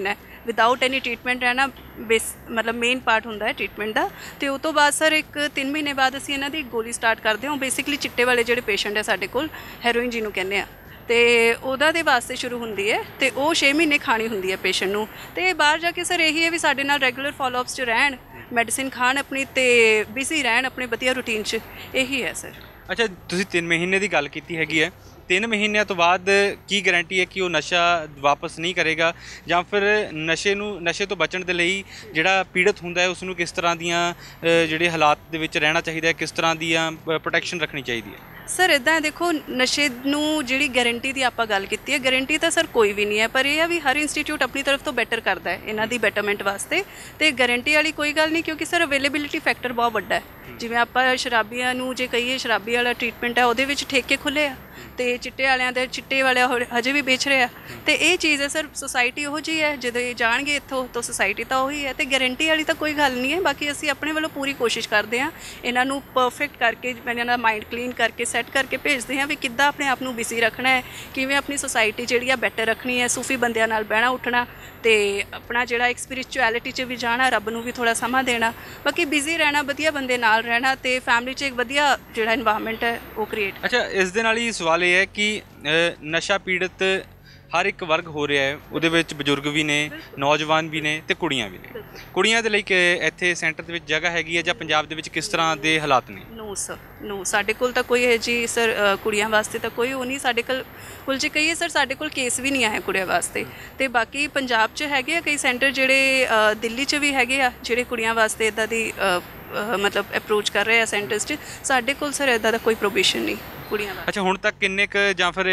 ਵਿਦਆਊਟ ਐਨੀ ਟ੍ਰੀਟਮੈਂਟ ਰਹਿਣਾ ਬੇਸ ਮਤਲਬ ਮੇਨ ਪਾਰਟ ਹੁੰਦਾ ਹੈ ਟ੍ਰੀਟਮੈਂਟ ਦਾ। ਤੇ ਉਹ ਤੋਂ ਬਾਅਦ ਸਰ ਇੱਕ ਤਿੰਨ ਮਹੀਨੇ ਬਾਅਦ ਅਸੀਂ ਇਹਨਾਂ ਦੀ ਗੋਲੀ ਸਟਾਰਟ ਕਰਦੇ ਹਾਂ। ਬੇਸਿਕਲੀ ਚਿੱਟੇ ਵਾਲੇ ਜਿਹੜੇ ਪੇਸ਼ੈਂਟ ਹੈ ਸਾਡੇ ਕੋਲ, ਹੈਰੋਇਨ ਜਿਹਨੂੰ ਕਹਿੰਦੇ ਆ, ਤੇ ਉਹਦਾ ਦੇ ਵਾਸਤੇ ਸ਼ੁਰੂ ਹੁੰਦੀ ਹੈ ਤੇ ਉਹ ਛੇ ਮਹੀਨੇ ਖਾਣੀ ਹੁੰਦੀ ਹੈ ਪੇਸ਼ੈਂਟ ਨੂੰ। ਤੇ ਬਾਹਰ ਜਾ ਕੇ ਸਰ ਇਹੀ ਹੈ ਵੀ ਸਾਡੇ ਨਾਲ ਰੈਗੂਲਰ ਫੋਲੋਅਪਸ 'ਚ ਰਹਿਣ, ਮੈਡੀਸਿਨ ਖਾਣ ਆਪਣੀ, ਤੇ ਬਿਜ਼ੀ ਰਹਿਣ ਆਪਣੇ ਵਧੀਆ ਰੂਟੀਨ 'ਚ, ਇਹੀ ਹੈ ਸਰ। ਅੱਛਾ, ਤੁਸੀਂ ਤਿੰਨ ਮਹੀਨੇ ਦੀ ਗੱਲ ਕੀਤੀ ਹੈਗੀ ਹੈ, ਤਿੰਨ ਮਹੀਨਿਆਂ ਤੋਂ ਬਾਅਦ ਕੀ ਗਾਰੰਟੀ ਹੈ ਕਿ ਉਹ ਨਸ਼ਾ ਵਾਪਸ ਨਹੀਂ ਕਰੇਗਾ, ਜਾਂ ਫਿਰ ਨਸ਼ੇ ਨੂੰ ਨਸ਼ੇ ਤੋਂ ਬਚਣ ਦੇ ਲਈ ਜਿਹੜਾ ਪੀੜਤ ਹੁੰਦਾ ਹੈ ਉਸ ਨੂੰ ਕਿਸ ਤਰ੍ਹਾਂ ਦੀਆਂ ਜਿਹੜੇ ਹਾਲਾਤ ਦੇ ਵਿੱਚ ਰਹਿਣਾ ਚਾਹੀਦਾ ਹੈ, ਕਿਸ ਤਰ੍ਹਾਂ ਦੀਆਂ ਪ੍ਰੋਟੈਕਸ਼ਨ ਰੱਖਣੀ ਚਾਹੀਦੀ ਹੈ? ਸਰ ਇੱਦਾਂ ਹੈ, ਦੇਖੋ ਨਸ਼ੇ ਨੂੰ ਜਿਹੜੀ ਗਾਰੰਟੀ ਦੀ ਆਪਾਂ ਗੱਲ ਕੀਤੀ ਹੈ, ਗਾਰੰਟੀ ਤਾਂ ਸਰ ਕੋਈ ਵੀ ਨਹੀਂ ਹੈ, ਪਰ ਇਹ ਹੈ ਵੀ ਹਰ ਇੰਸਟੀਚਿਊਟ ਆਪਣੀ ਤਰਫ ਤੋਂ ਬੈਟਰ ਕਰਦਾ ਹੈ ਇਹਨਾਂ ਦੀ ਬੈਟਰਮੈਂਟ ਵਾਸਤੇ। ਤੇ ਗਾਰੰਟੀ ਵਾਲੀ ਕੋਈ ਗੱਲ ਨਹੀਂ, ਕਿਉਂਕਿ ਸਰ ਅਵੇਲੇਬਿਲਿਟੀ ਫੈਕਟਰ ਬਹੁਤ ਵੱਡਾ ਹੈ। ਜਿਵੇਂ ਆਪਾਂ ਸ਼ਰਾਬੀਆਂ ਨੂੰ ਜੇ ਕਹੀਏ, ਸ਼ਰਾਬੀ ਵਾਲਾ ਟ੍ਰੀਟਮੈਂਟ ਹੈ ਉਹਦੇ ਵਿੱਚ ਠੇਕੇ ਖੁੱਲ੍ਹੇ ਆ, ਤੇ ਚਿੱਟੇ ਵਾਲਿਆਂ ਦੇ ਚਿੱਟੇ ਵਾਲਿਆਂ ਹਜੇ ਵੀ ਵੇਚ ਰਹੇ ਆ। ਤੇ ਇਹ ਚੀਜ਼ ਹੈ ਸਰ, ਸੁਸਾਇਟੀ ਉਹੋ ਜਿਹੀ ਹੈ, ਜਦੋਂ ਇਹ ਜਾਣਗੇ ਇੱਥੋਂ ਤਾਂ ਸੁਸਾਇਟੀ ਤਾਂ ਉਹੀ ਹੈ। ਤੇ ਗਾਰੰਟੀ ਵਾਲੀ ਤਾਂ ਕੋਈ ਗੱਲ ਨਹੀਂ ਹੈ। ਬਾਕੀ ਅਸੀਂ ਆਪਣੇ ਵੱਲੋਂ ਪੂਰੀ ਕੋਸ਼ਿਸ਼ ਕਰਦੇ ਹਾਂ ਇਹਨਾਂ ਨੂੰ ਪਰਫੈਕਟ ਕਰਕੇ, ਇਹਨਾਂ ਦਾ ਮਾਈਂਡ ਕਲੀਨ ਕਰਕੇ, ਸੈੱਟ ਕਰਕੇ ਭੇਜਦੇ ਹਾਂ ਵੀ ਕਿੱਦਾਂ ਆਪਣੇ ਆਪ ਨੂੰ ਬਿਜ਼ੀ ਰੱਖਣਾ ਹੈ, ਕਿਵੇਂ ਆਪਣੀ ਸੁਸਾਇਟੀ ਜਿਹੜੀ ਆ ਬੈਟਰ ਰੱਖਣੀ ਹੈ, ਸੂਫੀ ਬੰਦਿਆਂ ਨਾਲ ਬਹਿਣਾ ਉੱਠਣਾ, ਤੇ ਆਪਣਾ ਜਿਹੜਾ ਇੱਕ ਸਪਿਰਿਚੁਅਲਿਟੀ 'ਚ ਵੀ ਜਾਣਾ, ਰੱਬ ਨੂੰ ਵੀ ਥੋੜ੍ਹਾ ਸਮਾਂ ਦੇਣਾ, ਬਾਕੀ ਬਿਜ਼ੀ ਰਹਿਣਾ, ਵਧੀਆ ਬੰਦੇ ਨਾਲ ਰਹਿਣਾ, ਤੇ ਫੈਮਿਲੀ 'ਚ ਇੱਕ ਵਧੀਆ ਜਿਹੜਾ ਇਨਵਾਇਰਨਮੈਂਟ ਹੈ ਉਹ ਕ੍ਰੀਏਟ। ਅੱਛਾ, ਇਸ ਦੇ ਨਾਲ ਹੀ ਸਵਾਲ ਇਹ ਹੈ ਕਿ ਨਸ਼ਾ ਪੀੜਤ ਹਰ ਇੱਕ ਵਰਗ ਹੋ ਰਿਹਾ ਹੈ, ਉਹਦੇ ਵਿੱਚ ਬਜ਼ੁਰਗ ਵੀ ਨੇ, ਨੌਜਵਾਨ ਵੀ ਨੇ, ਤੇ ਕੁੜੀਆਂ ਵੀ ਨੇ। ਕੁੜੀਆਂ ਦੇ ਲਈ ਕਿ ਇੱਥੇ ਸੈਂਟਰ ਦੇ ਵਿੱਚ ਜਗ੍ਹਾ ਹੈਗੀ ਹੈ, ਜਾਂ ਪੰਜਾਬ ਦੇ ਵਿੱਚ ਕਿਸ ਤਰ੍ਹਾਂ ਦੇ ਹਾਲਾਤ ਨੇ? ਨੋ ਸਰ, ਨੋ, ਸਾਡੇ ਕੋਲ ਤਾਂ ਕੋਈ ਹੈ ਜੀ ਸਰ, ਕੁੜੀਆਂ ਵਾਸਤੇ ਤਾਂ ਕੋਈ ਉਹ ਨਹੀਂ ਸਾਡੇ ਕੋਲ। ਕੁਲ ਜੇ ਕਹੀਏ ਸਰ, ਸਾਡੇ ਕੋਲ ਕੇਸ ਵੀ ਨਹੀਂ ਆਏ ਕੁੜੀਆਂ ਵਾਸਤੇ। ਤੇ ਬਾਕੀ ਪੰਜਾਬ 'ਚ ਹੈਗੇ ਆ ਕਈ ਸੈਂਟਰ, ਜਿਹੜੇ ਦਿੱਲੀ 'ਚ ਵੀ ਹੈਗੇ ਆ, ਜਿਹੜੇ ਕੁੜੀਆਂ ਵਾਸਤੇ ਇੱਦਾਂ ਦੀ ਮਤਲਬ ਅਪਰੋਚ ਕਰ ਰਹੇ ਆ ਸੈਂਟਰਸ 'ਚ। ਸਾਡੇ ਕੋਲ ਸਰ ਇੱਦਾਂ ਦਾ ਕੋਈ ਪ੍ਰੋਬੇਸ਼ਨ ਨਹੀਂ ਕੁੜੀਆਂ ਦਾ। ਅੱਛਾ, ਹੁਣ ਤੱਕ ਕਿੰਨੇ ਕੁ, ਜਾਂ ਫਿਰ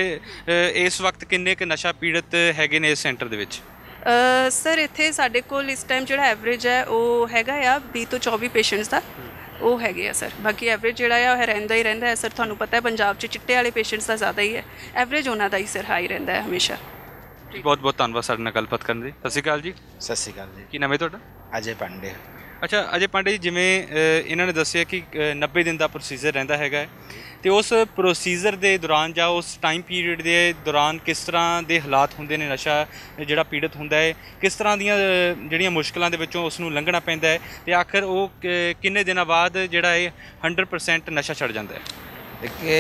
ਇਸ ਵਕਤ ਕਿੰਨੇ ਕੁ ਨਸ਼ਾ ਪੀੜਤ ਹੈਗੇ ਨੇ ਇਸ ਸੈਂਟਰ ਦੇ ਵਿੱਚ? ਸਰ ਇੱਥੇ ਸਾਡੇ ਕੋਲ ਇਸ ਟਾਈਮ ਜਿਹੜਾ ਐਵਰੇਜ ਹੈ ਉਹ ਹੈਗਾ ਆ ਵੀਹ ਤੋਂ ਚੌਵੀ ਪੇਸ਼ੈਂਟਸ ਦਾ, ਉਹ ਹੈਗੇ ਆ ਸਰ। ਬਾਕੀ ਐਵਰੇਜ ਜਿਹੜਾ ਆ ਉਹ ਰਹਿੰਦਾ ਹੀ ਰਹਿੰਦਾ ਹੈ ਸਰ। ਤੁਹਾਨੂੰ ਪਤਾ ਹੈ ਪੰਜਾਬ 'ਚ ਚਿੱਟੇ ਵਾਲੇ ਪੇਸ਼ੈਂਟਸ ਦਾ ਜ਼ਿਆਦਾ ਹੀ ਹੈ, ਐਵਰੇਜ ਉਹਨਾਂ ਦਾ ਹੀ ਸਰ ਹਾਈ ਰਹਿੰਦਾ ਹੈ ਹਮੇਸ਼ਾ। ਬਹੁਤ ਬਹੁਤ ਧੰਨਵਾਦ ਸਾਡੇ ਨਾਲ ਗੱਲਬਾਤ ਕਰਨ ਲਈ। ਸਤਿ ਸ਼੍ਰੀ ਅਕਾਲ ਜੀ। ਸਤਿ ਸ਼੍ਰੀ ਅਕਾਲ ਜੀ। ਕੀ ਨਾਮ ਹੈ ਤੁਹਾਡਾ? ਅਜੇ ਪਾਂਡੇ। ਅੱਛਾ ਅਜੇ ਪਾਂਡੇ ਜੀ, ਜਿਵੇਂ ਇਹਨਾਂ ਨੇ ਦੱਸਿਆ ਕਿ ਨੱਬੇ ਦਿਨ ਦਾ ਪ੍ਰੋਸੀਜਰ ਰਹਿੰਦਾ ਹੈਗਾ ਹੈ, ਤੇ ਉਸ ਪ੍ਰੋਸੀਜਰ ਦੇ ਦੌਰਾਨ ਜਾਂ ਉਸ ਟਾਈਮ ਪੀਰੀਅਡ ਦੇ ਦੌਰਾਨ ਕਿਸ ਤਰ੍ਹਾਂ ਦੇ ਹਾਲਾਤ ਹੁੰਦੇ ਨੇ, ਨਸ਼ਾ ਜਿਹੜਾ ਪੀੜਤ ਹੁੰਦਾ ਹੈ ਕਿਸ ਤਰ੍ਹਾਂ ਦੀਆਂ ਜਿਹੜੀਆਂ ਮੁਸ਼ਕਲਾਂ ਦੇ ਵਿੱਚੋਂ ਉਸ ਨੂੰ ਲੰਘਣਾ ਪੈਂਦਾ ਹੈ, ਤੇ ਆਖਰ ਉਹ ਕਿੰਨੇ ਦਿਨਾਂ ਬਾਅਦ ਜਿਹੜਾ ਇਹ हंड्रेड परसेंट नशा छड़ जाता है? देखिए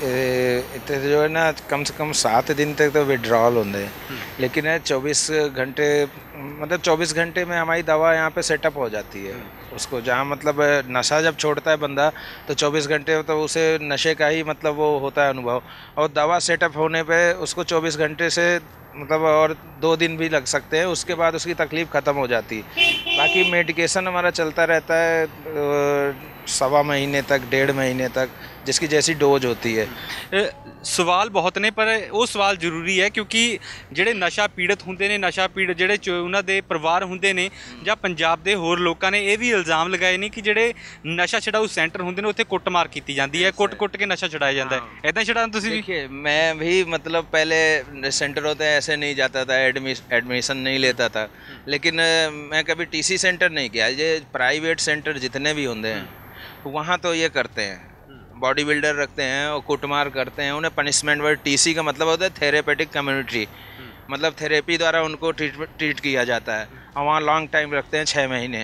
इतने जो है ना कम से कम सात दिन तक तो विड्रॉल होंगे, लेकिन चौबीस घंटे मतलब चौबीस घंटे में हमारी दवा यहाँ पे सेटअप हो जाती है। उसको जहाँ मतलब नशा जब छोड़ता है बंदा तो चौबीस घंटे तो उसे नशे का ही मतलब वो होता है अनुभव, और दवा सेटअप होने पे उसको चौबीस घंटे से मतलब और दो दिन भी लग सकते हैं, उसके बाद उसकी तकलीफ़ ख़त्म हो जाती है। बाकी मेडिकेशन हमारा चलता रहता है सवा महीने तक, डेढ़ महीने तक, जिसकी जैसी डोज होती है। सवाल बहुत ने, पर वो सवाल जरूरी है क्योंकि ਜਿਹੜੇ ਨਸ਼ਾ ਪੀੜਤ ਹੁੰਦੇ ਨੇ, ਨਸ਼ਾ ਪੀੜਤ ਜਿਹੜੇ ਉਹਨਾਂ ਦੇ ਪਰਿਵਾਰ ਹੁੰਦੇ ਨੇ, ਜਾਂ ਪੰਜਾਬ ਦੇ ਹੋਰ ਲੋਕਾਂ ਨੇ ਇਹ ਵੀ ਇਲਜ਼ਾਮ ਲਗਾਏ ਨੇ ਕਿ ਜਿਹੜੇ ਨਸ਼ਾ ਛਡਾਊ ਸੈਂਟਰ ਹੁੰਦੇ ਨੇ ਉੱਥੇ ਕੁੱਟਮਾਰ ਕੀਤੀ ਜਾਂਦੀ ਹੈ, ਕੁੱਟ-ਕੁੱਟ ਕੇ ਨਸ਼ਾ ਛਡਾਇਆ ਜਾਂਦਾ है। ऐदा छड़ा ਤੁਸੀਂ भी? देखिए मैं भी मतलब पहले सेंटर होते हैं ऐसे नहीं जाता था, एडमिशन नहीं लेता था, लेकिन मैं कभी टीसी सेंटर नहीं किया। ये प्राइवेट सेंटर जितने भी होंगे हैं वहाँ तो ये करते हैं, बॉडी बिल्डर रखते हैं और कुटमार करते हैं, उन्हें पनिशमेंट वर्ड। टीसी का मतलब होता है थेरेपेटिक कम्युनिटी, मतलब थेरेपी द्वारा उनको ट्रीट ट्रीट किया जाता है, और वहाँ लॉन्ग टाइम रखते हैं छः महीने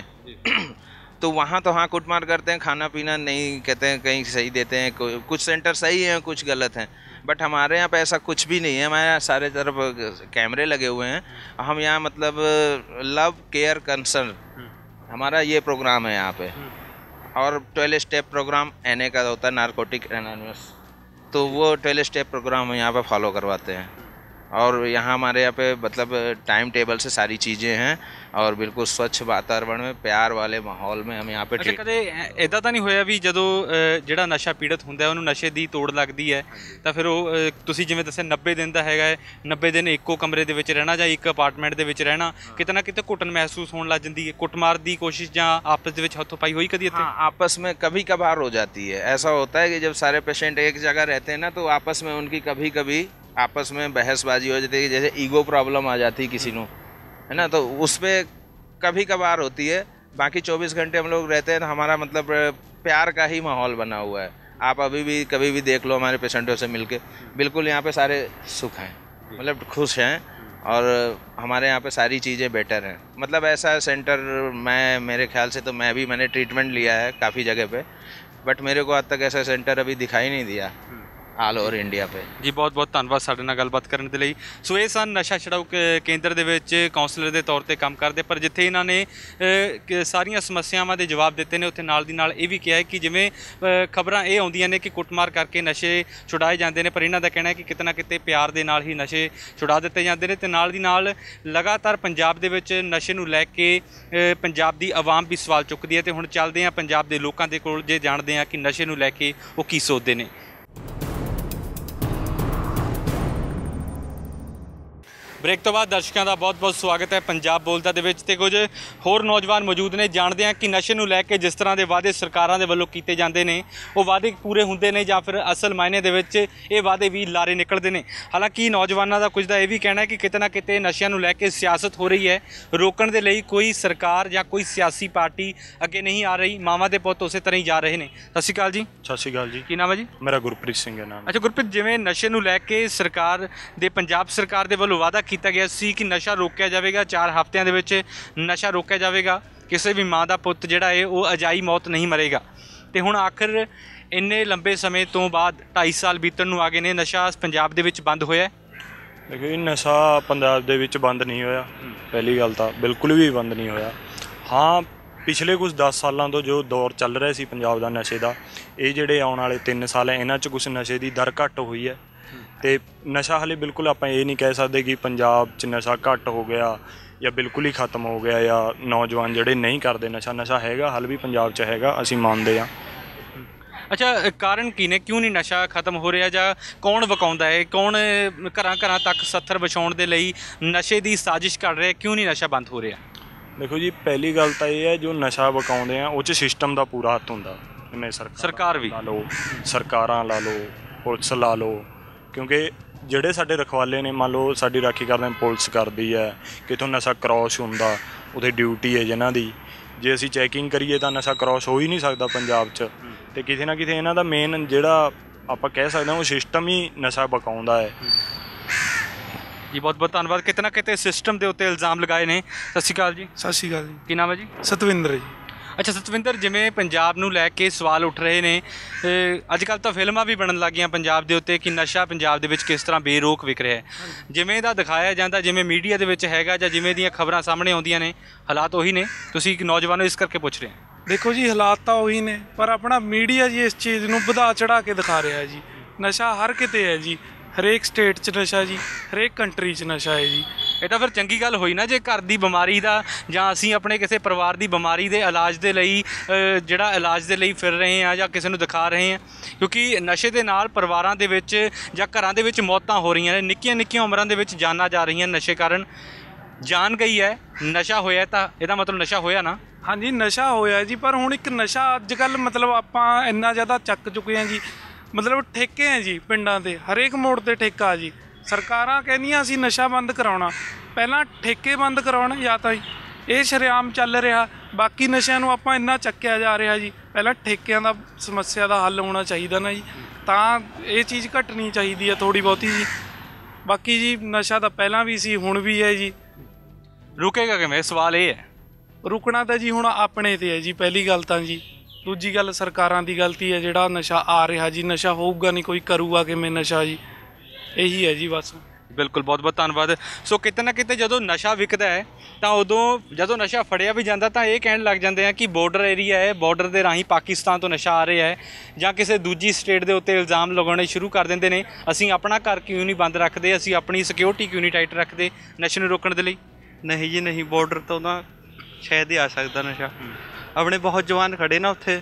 तो वहाँ तो हाँ कुटमार करते हैं, खाना पीना नहीं कहते हैं, कहीं सही देते हैं, कुछ सेंटर सही हैं कुछ गलत हैं, बट हमारे यहाँ पे ऐसा कुछ भी नहीं है। हमारे यहाँ सारे तरफ कैमरे लगे हुए हैं। हम यहाँ मतलब लव केयर कंसर्न हमारा ये प्रोग्राम है यहाँ पे, और twelve step program N A का होता है, नारकोटिक एनोनिमस, तो वो ट्वेल्व स्टेप प्रोग्राम हम यहाँ पे फॉलो करवाते हैं। और यहाँ हमारे यहाँ पे मतलब टाइम टेबल से सारी चीज़ें हैं, और बिल्कुल स्वच्छ वातावरण में प्यार वाले माहौल में हम यहाँ पे। ਅੱਛਾ, ਕਦੇ ਇੱਦਾਂ ਤਾਂ ਨਹੀਂ ਹੋਇਆ ਵੀ ਜਦੋਂ ਜਿਹੜਾ ਨਸ਼ਾ ਪੀੜਤ ਹੁੰਦਾ ਉਹਨੂੰ ਨਸ਼ੇ ਦੀ ਤੋੜ ਲੱਗਦੀ ਹੈ ਤਾਂ ਫਿਰ ਉਹ ਤੁਸੀਂ ਜਿਵੇਂ ਦੱਸਿਆ ਨੱਬੇ ਦਿਨ ਦਾ ਹੈਗਾ ਹੈ, ਨੱਬੇ ਦਿਨ ਇੱਕੋ ਕਮਰੇ ਦੇ ਵਿੱਚ ਰਹਿਣਾ ਜਾਂ ਇੱਕ ਅਪਾਰਟਮੈਂਟ ਦੇ ਵਿੱਚ ਰਹਿਣਾ, ਕਿਤੇ ਨਾ ਕਿਤੇ ਘੁੱਟਣ ਮਹਿਸੂਸ ਹੋਣ ਲੱਗ ਜਾਂਦੀ ਹੈ, ਕੁੱਟਮਾਰ ਦੀ ਕੋਸ਼ਿਸ਼ ਜਾਂ ਆਪਸ ਦੇ ਵਿੱਚ ਹੱਥੋਂ-ਪਾਈ ਹੋਈ कभी ਇੱਥੇ? आपस में कभी कभार हो जाती है। ऐसा होता है कि जब सारे पेशेंट एक जगह रहते हैं ना, तो आपस में उनकी कभी कभी आपस में बहसबाजी हो जाती है, जैसे ईगो प्रॉब्लम आ जाती है किसी को, है ना, तो उस पर कभी कभार होती है। बाकी चौबीस घंटे हम लोग रहते हैं तो हमारा मतलब प्यार का ही माहौल बना हुआ है। आप अभी भी कभी भी देख लो हमारे पेशेंटों से मिलके, बिल्कुल यहाँ पे सारे सुख हैं, मतलब खुश हैं, और हमारे यहाँ पे सारी चीज़ें बेटर हैं। मतलब ऐसा सेंटर मैं मेरे ख्याल से तो मैं भी मैंने ट्रीटमेंट लिया है काफ़ी जगह पे, बट मेरे को आज तक ऐसा सेंटर अभी दिखाई नहीं दिया ਆਲ ਓਵਰ ਇੰਡੀਆ पे। ਜੀ ਬਹੁਤ ਬਹੁਤ ਧੰਨਵਾਦ ਸਾਡੇ ਨਾਲ ਗੱਲਬਾਤ ਕਰਨ ਦੇ ਲਈ। ਸੋ ਇਹ ਸਨ ਨਸ਼ਾ ਛਡਾਊ ਕ- ਕੇਂਦਰ ਦੇ ਵਿੱਚ ਕਾਉਂਸਲਰ ਦੇ ਤੌਰ ਤੇ ਕੰਮ ਕਰਦੇ, ਪਰ ਜਿੱਥੇ ਇਹਨਾਂ ਨੇ ਅ, ਕ- ਸਾਰੀਆਂ ਸਮੱਸਿਆਵਾਂ ਦੇ ਜਵਾਬ ਦਿੱਤੇ ਨੇ, ਉੱਥੇ ਨਾਲ ਦੀ ਨਾਲ ਇਹ ਵੀ ਕਿਹਾ ਹੈ ਕਿ ਜਿਵੇਂ ਖਬਰਾਂ ਇਹ ਆਉਂਦੀਆਂ ਨੇ ਕਿ ਕੁੱਟਮਾਰ ਕਰਕੇ ਨਸ਼ੇ ਛੁਡਾਏ ਜਾਂਦੇ ਨੇ, ਪਰ ਇਹਨਾਂ ਦਾ ਕਹਿਣਾ ਹੈ ਕਿ ਕਿਤੇ ਨਾ ਕਿਤੇ ਪਿਆਰ ਦੇ ਨਾਲ ਹੀ ਨਸ਼ੇ ਛੁਡਾ ਦਿੱਤੇ ਜਾਂਦੇ ਨੇ। ਤੇ ਨਾਲ ਦੀ ਨਾਲ ਲਗਾਤਾਰ ਪੰਜਾਬ ਦੇ ਵਿੱਚ ਨਸ਼ੇ ਨੂੰ ਲੈ ਕੇ ਅ, ਪੰਜਾਬ ਦੀ ਆਵਾਮ ਵੀ ਸਵਾਲ ਚੁੱਕਦੀ ਹੈ। ਤੇ ਹੁਣ ਚੱਲਦੇ ਹਾਂ ਪੰਜਾਬ ਦੇ ਲੋਕਾਂ ਦੇ ਕੋਲ, ਜੇ ਜਾਣਦੇ ਹਾਂ ਕਿ ਨਸ਼ੇ ਨੂੰ ਲੈ ਕੇ ਉਹ ਕੀ ਸੋਚਦੇ ਨੇ। ਬ੍ਰੇਕ ਤੋਂ ਬਾਅਦ ਦਰਸ਼ਕਾਂ ਦਾ ਬਹੁਤ-ਬਹੁਤ ਸਵਾਗਤ ਹੈ ਪੰਜਾਬ ਬੋਲਦਾ ਦੇ ਵਿੱਚ। ਤੇ ਕੁਝ ਹੋਰ ਨੌਜਵਾਨ ਮੌਜੂਦ ਨੇ, ਜਾਣਦੇ ਹਾਂ ਕਿ ਨਸ਼ੇ ਨੂੰ ਲੈ ਕੇ ਜਿਸ ਤਰ੍ਹਾਂ ਦੇ ਵਾਅਦੇ ਸਰਕਾਰਾਂ ਦੇ ਵੱਲੋਂ ਕੀਤੇ ਜਾਂਦੇ ਨੇ, ਉਹ ਵਾਅਦੇ ਪੂਰੇ ਹੁੰਦੇ ਨੇ ਜਾਂ ਫਿਰ ਅਸਲ ਮਾਇਨੇ ਦੇ ਵਿੱਚ ਇਹ ਵਾਅਦੇ ਵੀ ਲਾਰੇ ਨਿਕਲਦੇ ਨੇ। ਹਾਲਾਂਕਿ ਨੌਜਵਾਨਾਂ ਦਾ ਕੁਝ ਦਾ ਇਹ ਵੀ ਕਹਿਣਾ ਹੈ ਕਿ ਕਿਤੇ ਨਾ ਕਿਤੇ ਨਸ਼ਿਆਂ ਨੂੰ ਲੈ ਕੇ ਸਿਆਸਤ ਹੋ ਰਹੀ ਹੈ, ਰੋਕਣ ਦੇ ਲਈ ਕੋਈ ਸਰਕਾਰ ਜਾਂ ਕੋਈ ਸਿਆਸੀ ਪਾਰਟੀ ਅੱਗੇ ਨਹੀਂ ਆ ਰਹੀ। ਮਾਵਾਂ ਦੇ ਪੁੱਤ ਉਸੇ ਤਰ੍ਹਾਂ ਹੀ ਜਾ ਰਹੇ ਨੇ। ਸਤਿ ਸ਼੍ਰੀ ਅਕਾਲ ਜੀ। ਸਤਿ ਸ਼੍ਰੀ ਅਕਾਲ ਜੀ। ਕੀ ਨਾਮ ਹੈ ਜੀ? ਮੇਰਾ ਗੁਰਪ੍ਰੀਤ ਸਿੰਘ ਹੈ ਨਾਮ। ਅੱਛਾ ਗੁਰਪ੍ਰੀਤ, ਜਿਵੇਂ ਨਸ਼ੇ ਨੂੰ ਲੈ ਕੇ ਸਰਕਾਰ ਦੇ ਪੰਜਾਬ ਸਰਕਾਰ ਦੇ ਵੱਲੋਂ ਵਾਅਦਾ ਕੀਤਾ ਗਿਆ ਸੀ ਕਿ ਨਸ਼ਾ ਰੋਕਿਆ ਜਾਵੇਗਾ, ਚਾਰ ਹਫ਼ਤਿਆਂ ਦੇ ਵਿੱਚ ਨਸ਼ਾ ਰੋਕਿਆ ਜਾਵੇਗਾ, ਕਿਸੇ ਵੀ ਮਾਂ ਦਾ ਪੁੱਤ ਜਿਹੜਾ ਹੈ ਉਹ ਅਜਾਈ ਮੌਤ ਨਹੀਂ ਮਰੇਗਾ। ਤੇ ਹੁਣ ਆਖਰ ਇੰਨੇ ਲੰਬੇ ਸਮੇਂ ਤੋਂ ਬਾਅਦ ਢਾਈ ਸਾਲ ਬੀਤਣ ਨੂੰ ਆ ਗਏ ਨੇ, ਨਸ਼ਾ ਪੰਜਾਬ ਦੇ ਵਿੱਚ ਬੰਦ ਹੋਇਆ? ਦੇਖੋ ਜੀ, ਨਸ਼ਾ ਪੰਜਾਬ ਦੇ ਵਿੱਚ ਬੰਦ ਨਹੀਂ ਹੋਇਆ। ਪਹਿਲੀ ਗੱਲ ਤਾਂ ਬਿਲਕੁਲ ਵੀ ਬੰਦ ਨਹੀਂ ਹੋਇਆ। ਹਾਂ, ਪਿਛਲੇ ਕੁਝ ਦਸ ਸਾਲਾਂ ਤੋਂ ਜੋ ਦੌਰ ਚੱਲ ਰਿਹਾ ਸੀ ਪੰਜਾਬ ਦਾ ਨਸ਼ੇ ਦਾ, ਇਹ ਜਿਹੜੇ ਆਉਣ ਵਾਲੇ ਤਿੰਨ ਸਾਲ ਹੈ ਇਹਨਾਂ 'ਚ ਕੁਛ ਨਸ਼ੇ ਦੀ ਦਰ ਘੱਟ ਹੋਈ ਹੈ। ਤੇ ਨਸ਼ਾ ਹਾਲੇ ਬਿਲਕੁਲ ਆਪਾਂ ਇਹ ਨਹੀਂ ਕਹਿ ਸਕਦੇ ਕਿ ਪੰਜਾਬ 'ਚ ਨਸ਼ਾ ਘੱਟ ਹੋ ਗਿਆ ਜਾਂ ਬਿਲਕੁਲ ਹੀ ਖਤਮ ਹੋ ਗਿਆ, ਜਾਂ ਨੌਜਵਾਨ ਜਿਹੜੇ ਨਹੀਂ ਕਰਦੇ ਨਸ਼ਾ, ਨਸ਼ਾ ਹੈਗਾ ਹਾਲੇ ਵੀ ਪੰਜਾਬ 'ਚ ਹੈਗਾ, ਅਸੀਂ ਮੰਨਦੇ ਹਾਂ। ਅੱਛਾ, ਕਾਰਨ ਕੀ ਨੇ, ਕਿਉਂ ਨਹੀਂ ਨਸ਼ਾ ਖਤਮ ਹੋ ਰਿਹਾ, ਜਾਂ ਕੌਣ ਵਿਕਾਉਂਦਾ ਹੈ, ਕੌਣ ਘਰਾਂ ਘਰਾਂ ਤੱਕ ਸੱਥਰ ਵਿਛਾਉਣ ਦੇ ਲਈ ਨਸ਼ੇ ਦੀ ਸਾਜ਼ਿਸ਼ ਕਰ ਰਿਹਾ, ਕਿਉਂ ਨਹੀਂ ਨਸ਼ਾ ਬੰਦ ਹੋ ਰਿਹਾ? ਦੇਖੋ ਜੀ, ਪਹਿਲੀ ਗੱਲ ਤਾਂ ਇਹ ਹੈ ਜੋ ਨਸ਼ਾ ਵਿਕਾਉਂਦੇ ਆ ਉਹ 'ਚ ਸਿਸਟਮ ਦਾ ਪੂਰਾ ਹੱਥ ਹੁੰਦਾ, ਜਿਵੇਂ ਸਰਕਾਰ ਸਰਕਾਰ ਵੀ ਲਾ ਲਓ, ਸਰਕਾਰਾਂ ਲਾ ਲਓ, ਪੁਲਿਸ ਲਾ ਲਓ, ਕਿਉਂਕਿ ਜਿਹੜੇ ਸਾਡੇ ਰਖਵਾਲੇ ਨੇ, ਮੰਨ ਲਓ ਸਾਡੀ ਰਾਖੀ ਕਰਦੇ ਪੁਲਿਸ ਕਰਦੀ ਹੈ, ਕਿਤੋਂ ਨਸ਼ਾ ਕ੍ਰੋਸ ਹੁੰਦਾ ਉਹਦੀ ਡਿਊਟੀ ਹੈ ਜਿਨ੍ਹਾਂ ਦੀ। ਜੇ ਅਸੀਂ ਚੈਕਿੰਗ ਕਰੀਏ ਤਾਂ ਨਸ਼ਾ ਕ੍ਰੋਸ ਹੋ ਹੀ ਨਹੀਂ ਸਕਦਾ ਪੰਜਾਬ 'ਚ। ਤੇ ਕਿਤੇ ਨਾ ਕਿਤੇ ਇਹਨਾਂ ਦਾ ਮੇਨ ਜਿਹੜਾ ਆਪਾਂ ਕਹਿ ਸਕਦੇ ਹਾਂ ਉਹ ਸਿਸਟਮ ਹੀ ਨਸ਼ਾ ਵਿਕਾਉਂਦਾ ਹੈ। ਜੀ ਬਹੁਤ ਬਹੁਤ ਧੰਨਵਾਦ। ਕਿਤੇ ਨਾ ਕਿਤੇ ਸਿਸਟਮ ਦੇ ਉੱਤੇ ਇਲਜ਼ਾਮ ਲਗਾਏ ਨੇ। ਸਤਿ ਸ਼੍ਰੀ ਅਕਾਲ ਜੀ। ਸਤਿ ਸ਼੍ਰੀ ਅਕਾਲ ਜੀ। ਕੀ ਨਾਮ ਹੈ ਜੀ? ਸਤਵਿੰਦਰ ਜੀ। ਅੱਛਾ ਸਤਵਿੰਦਰ, ਜਿਵੇਂ ਪੰਜਾਬ ਨੂੰ ਲੈ ਕੇ ਸਵਾਲ ਉੱਠ ਰਹੇ ਨੇ, ਅੱਜ ਕੱਲ੍ਹ ਤਾਂ ਫਿਲਮਾਂ ਵੀ ਬਣਨ ਲੱਗ ਗਈਆਂ ਪੰਜਾਬ ਦੇ ਉੱਤੇ ਕਿ ਨਸ਼ਾ ਪੰਜਾਬ ਦੇ ਵਿੱਚ ਕਿਸ ਤਰ੍ਹਾਂ ਬੇਰੋਕ ਵਿਕ ਰਿਹਾ ਹੈ। ਜਿਵੇਂ ਦਾ ਦਿਖਾਇਆ ਜਾਂਦਾ, ਜਿਵੇਂ ਮੀਡੀਆ ਦੇ ਵਿੱਚ ਹੈਗਾ, ਜਾਂ ਜਿਵੇਂ ਦੀਆਂ ਖਬਰਾਂ ਸਾਹਮਣੇ ਆਉਂਦੀਆਂ ਨੇ, ਹਾਲਾਤ ਉਹੀ ਨੇ? ਤੁਸੀਂ ਇੱਕ ਨੌਜਵਾਨ ਨੂੰ ਇਸ ਕਰਕੇ ਪੁੱਛ ਰਹੇ ਹੋ। ਦੇਖੋ ਜੀ, ਹਾਲਾਤ ਤਾਂ ਉਹੀ ਨੇ, ਪਰ ਆਪਣਾ ਮੀਡੀਆ ਜੀ ਇਸ ਚੀਜ਼ ਨੂੰ ਵਧਾ ਚੜਾ ਕੇ ਦਿਖਾ ਰਿਹਾ ਜੀ। ਨਸ਼ਾ ਹਰ ਕਿਤੇ ਹੈ ਜੀ, ਹਰੇਕ ਸਟੇਟ 'ਚ ਨਸ਼ਾ ਜੀ, ਹਰੇਕ ਕੰਟਰੀ 'ਚ ਨਸ਼ਾ ਹੈ ਜੀ। ਇਹ ਤਾਂ ਫਿਰ ਚੰਗੀ ਗੱਲ ਹੋਈ ਨਾ, ਜੇ ਘਰ ਦੀ ਬਿਮਾਰੀ ਦਾ ਜਾਂ ਅਸੀਂ ਆਪਣੇ ਕਿਸੇ ਪਰਿਵਾਰ ਦੀ ਬਿਮਾਰੀ ਦੇ ਇਲਾਜ ਦੇ ਲਈ ਜਿਹੜਾ ਇਲਾਜ ਦੇ ਲਈ ਫਿਰ ਰਹੇ ਹਾਂ ਜਾਂ ਕਿਸੇ ਨੂੰ ਦਿਖਾ ਰਹੇ ਹਾਂ, ਕਿਉਂਕਿ ਨਸ਼ੇ ਦੇ ਨਾਲ ਪਰਿਵਾਰਾਂ ਦੇ ਵਿੱਚ ਜਾਂ ਘਰਾਂ ਦੇ ਵਿੱਚ ਮੌਤਾਂ ਹੋ ਰਹੀਆਂ ਨੇ, ਨਿੱਕੀਆਂ ਨਿੱਕੀਆਂ ਉਮਰਾਂ ਦੇ ਵਿੱਚ ਜਾਨਾਂ ਜਾ ਰਹੀਆਂ ਨਸ਼ੇ ਕਾਰਨ। ਜਾਨ ਗਈ ਹੈ, ਨਸ਼ਾ ਹੋਇਆ, ਤਾਂ ਇਹਦਾ ਮਤਲਬ ਨਸ਼ਾ ਹੋਇਆ ਨਾ? ਹਾਂਜੀ, ਨਸ਼ਾ ਹੋਇਆ ਜੀ, ਪਰ ਹੁਣ ਇੱਕ ਨਸ਼ਾ ਅੱਜ ਕੱਲ੍ਹ ਮਤਲਬ ਆਪਾਂ ਇੰਨਾ ਜ਼ਿਆਦਾ ਚੱਕ ਚੁੱਕੇ ਹਾਂ ਜੀ, ਮਤਲਬ ਠੇਕੇ ਹੈ ਜੀ ਪਿੰਡਾਂ ਦੇ, ਹਰੇਕ ਮੋੜ 'ਤੇ ਠੇਕਾ ਜੀ। ਸਰਕਾਰਾਂ ਕਹਿੰਦੀਆਂ ਅਸੀਂ ਨਸ਼ਾ ਬੰਦ ਕਰਾਉਣਾ, ਪਹਿਲਾਂ ਠੇਕੇ ਬੰਦ ਕਰਾਉਣ, ਜਾਂ ਤਾਂ ਇਹ ਸ਼ਰੇਆਮ ਚੱਲ ਰਿਹਾ। ਬਾਕੀ ਨਸ਼ਿਆਂ ਨੂੰ ਆਪਾਂ ਇੰਨਾ ਚੱਕਿਆ ਜਾ ਰਿਹਾ ਜੀ, ਪਹਿਲਾਂ ਠੇਕਿਆਂ ਦਾ ਸਮੱਸਿਆ ਦਾ ਹੱਲ ਹੋਣਾ ਚਾਹੀਦਾ ਨਾ ਜੀ, ਤਾਂ ਇਹ ਚੀਜ਼ ਘਟਣੀ ਚਾਹੀਦੀ ਹੈ ਥੋੜ੍ਹੀ ਬਹੁਤੀ ਜੀ। ਬਾਕੀ ਜੀ ਨਸ਼ਾ ਤਾਂ ਪਹਿਲਾਂ ਵੀ ਸੀ, ਹੁਣ ਵੀ ਹੈ ਜੀ। ਰੁਕੇਗਾ ਕਿਵੇਂ? ਸਵਾਲ ਇਹ ਹੈ। ਰੁਕਣਾ ਤਾਂ ਜੀ ਹੁਣ ਆਪਣੇ 'ਤੇ ਹੈ ਜੀ, ਪਹਿਲੀ ਗੱਲ ਤਾਂ ਜੀ। ਦੂਜੀ ਗੱਲ ਸਰਕਾਰਾਂ ਦੀ ਗਲਤੀ ਹੈ, ਜਿਹੜਾ ਨਸ਼ਾ ਆ ਰਿਹਾ ਜੀ, ਨਸ਼ਾ ਹੋਊਗਾ ਨਹੀਂ, ਕੋਈ ਕਰੂਗਾ ਕਿਵੇਂ ਨਸ਼ਾ ਜੀ, ਇਹੀ ਹੈ ਜੀ ਬਸ। ਬਿਲਕੁਲ, ਬਹੁਤ ਬਹੁਤ ਧੰਨਵਾਦ। ਸੋ ਕਿਤੇ ਨਾ ਕਿਤੇ ਜਦੋਂ ਨਸ਼ਾ ਵਿਕਦਾ ਹੈ ਤਾਂ ਉਦੋਂ ਜਦੋਂ ਨਸ਼ਾ ਫੜਿਆ ਵੀ ਜਾਂਦਾ ਤਾਂ ਇਹ ਕਹਿਣ ਲੱਗ ਜਾਂਦੇ ਆ ਕਿ ਬਾਰਡਰ ਏਰੀਆ ਹੈ, ਬਾਰਡਰ ਦੇ ਰਾਹੀਂ ਪਾਕਿਸਤਾਨ ਤੋਂ ਨਸ਼ਾ ਆ ਰਿਹਾ ਹੈ, ਜਾਂ ਕਿਸੇ ਦੂਜੀ ਸਟੇਟ ਦੇ ਉੱਤੇ ਇਲਜ਼ਾਮ ਲਗਾਉਣੇ ਸ਼ੁਰੂ ਕਰ ਦਿੰਦੇ ਨੇ। ਅਸੀਂ ਆਪਣਾ ਘਰ ਕਿਉਂ ਨਹੀਂ ਬੰਦ ਰੱਖਦੇ, ਅਸੀਂ ਆਪਣੀ ਸਿਕਿਉਰਿਟੀ ਕਿਉਂ ਨਹੀਂ ਟਾਈਟ ਰੱਖਦੇ ਨਸ਼ੇ ਨੂੰ ਰੋਕਣ ਦੇ ਲਈ? ਨਹੀਂ ਜੀ ਨਹੀਂ, ਬਾਰਡਰ ਤੋਂ ਤਾਂ ਸ਼ਾਇਦ ਹੀ ਆ ਸਕਦਾ ਨਸ਼ਾ। ਆਪਣੇ ਬਹੁਤ ਜਵਾਨ ਖੜੇ ਨਾ ਉੱਥੇ,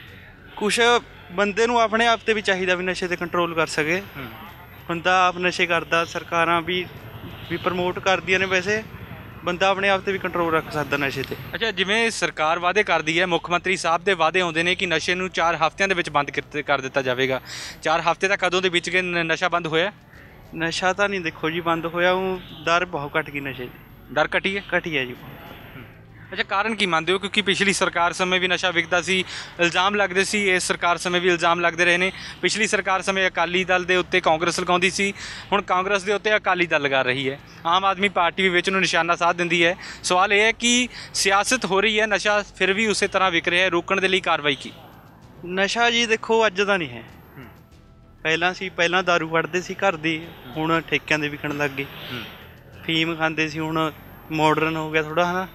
ਕੁਛ ਬੰਦੇ ਨੂੰ ਆਪਣੇ ਆਪ 'ਤੇ ਵੀ ਚਾਹੀਦਾ ਵੀ ਨਸ਼ੇ 'ਤੇ ਕੰਟਰੋਲ ਕਰ ਸਕੇ। ਬੰਦਾ ਆਪ ਨਸ਼ੇ ਕਰਦਾ, ਸਰਕਾਰਾਂ ਵੀ ਵੀ ਪ੍ਰਮੋਟ ਕਰਦੀਆਂ ਨੇ, ਵੈਸੇ ਬੰਦਾ ਆਪਣੇ ਆਪ 'ਤੇ ਵੀ ਕੰਟਰੋਲ ਰੱਖ ਸਕਦਾ ਨਸ਼ੇ 'ਤੇ। ਅੱਛਾ, ਜਿਵੇਂ ਸਰਕਾਰ ਵਾਅਦੇ ਕਰਦੀ ਹੈ, ਮੁੱਖ ਮੰਤਰੀ ਸਾਹਿਬ ਦੇ ਵਾਅਦੇ ਆਉਂਦੇ ਨੇ ਕਿ ਨਸ਼ੇ ਨੂੰ ਚਾਰ ਹਫ਼ਤਿਆਂ ਦੇ ਵਿੱਚ ਬੰਦ ਕੀਤੇ ਕਰ ਦਿੱਤਾ ਜਾਵੇਗਾ। ਚਾਰ ਹਫ਼ਤੇ ਤਾਂ ਕਦੋਂ ਦੇ ਵਿੱਚ ਕਿ ਨਸ਼ਾ ਬੰਦ ਹੋਇਆ? ਨਸ਼ਾ ਤਾਂ ਨਹੀਂ ਦੇਖੋ ਜੀ ਬੰਦ ਹੋਇਆ, ਉਹ ਦਰ ਬਹੁਤ ਘਟ ਗਈ ਨਸ਼ੇ ਦੀ। ਦਰ ਘਟੀ ਹੈ? ਘਟੀ ਹੈ ਜੀ। ਅੱਛਾ, ਕਾਰਨ ਕੀ ਮੰਨਦੇ ਹੋ? ਕਿਉਂਕਿ ਪਿਛਲੀ ਸਰਕਾਰ ਸਮੇਂ ਵੀ ਨਸ਼ਾ ਵਿਕਦਾ ਸੀ, ਇਲਜ਼ਾਮ ਲੱਗਦੇ ਸੀ, ਇਸ ਸਰਕਾਰ ਸਮੇਂ ਵੀ ਇਲਜ਼ਾਮ ਲੱਗਦੇ ਰਹੇ ਨੇ। ਪਿਛਲੀ ਸਰਕਾਰ ਸਮੇਂ ਅਕਾਲੀ ਦਲ ਦੇ ਉੱਤੇ ਕਾਂਗਰਸ ਲਗਾਉਂਦੀ ਸੀ, ਹੁਣ ਕਾਂਗਰਸ ਦੇ ਉੱਤੇ ਅਕਾਲੀ ਦਲ ਲਗਾ ਰਹੀ ਹੈ। ਆਮ ਆਦਮੀ ਪਾਰਟੀ ਵੀ ਵਿੱਚ ਨੂੰ ਨਿਸ਼ਾਨਾ ਸਾਧ ਦਿੰਦੀ ਹੈ। ਸਵਾਲ ਇਹ ਹੈ ਕਿ ਸਿਆਸਤ ਹੋ ਰਹੀ ਹੈ, ਨਸ਼ਾ ਫਿਰ ਵੀ ਉਸੇ ਤਰ੍ਹਾਂ ਵਿਕ ਰਿਹਾ ਹੈ, ਰੋਕਣ ਦੇ ਲਈ ਕਾਰਵਾਈ ਕੀ? ਨਸ਼ਾ ਜੀ ਦੇਖੋ ਅੱਜ ਦਾ ਨਹੀਂ ਹੈ, ਪਹਿਲਾਂ ਸੀ, ਪਹਿਲਾਂ ਦਾਰੂ ਫੜਦੇ ਸੀ ਘਰ ਦੀ, ਹੁਣ ਠੇਕਿਆਂ ਦੇ ਵਿਕਣ ਲੱਗ ਗਏ। ਫੀਮ ਖਾਂਦੇ ਸੀ, ਹੁਣ ਮਾਡਰਨ ਹੋ ਗਿਆ ਥੋੜ੍ਹਾ, ਹੈ ਨਾ।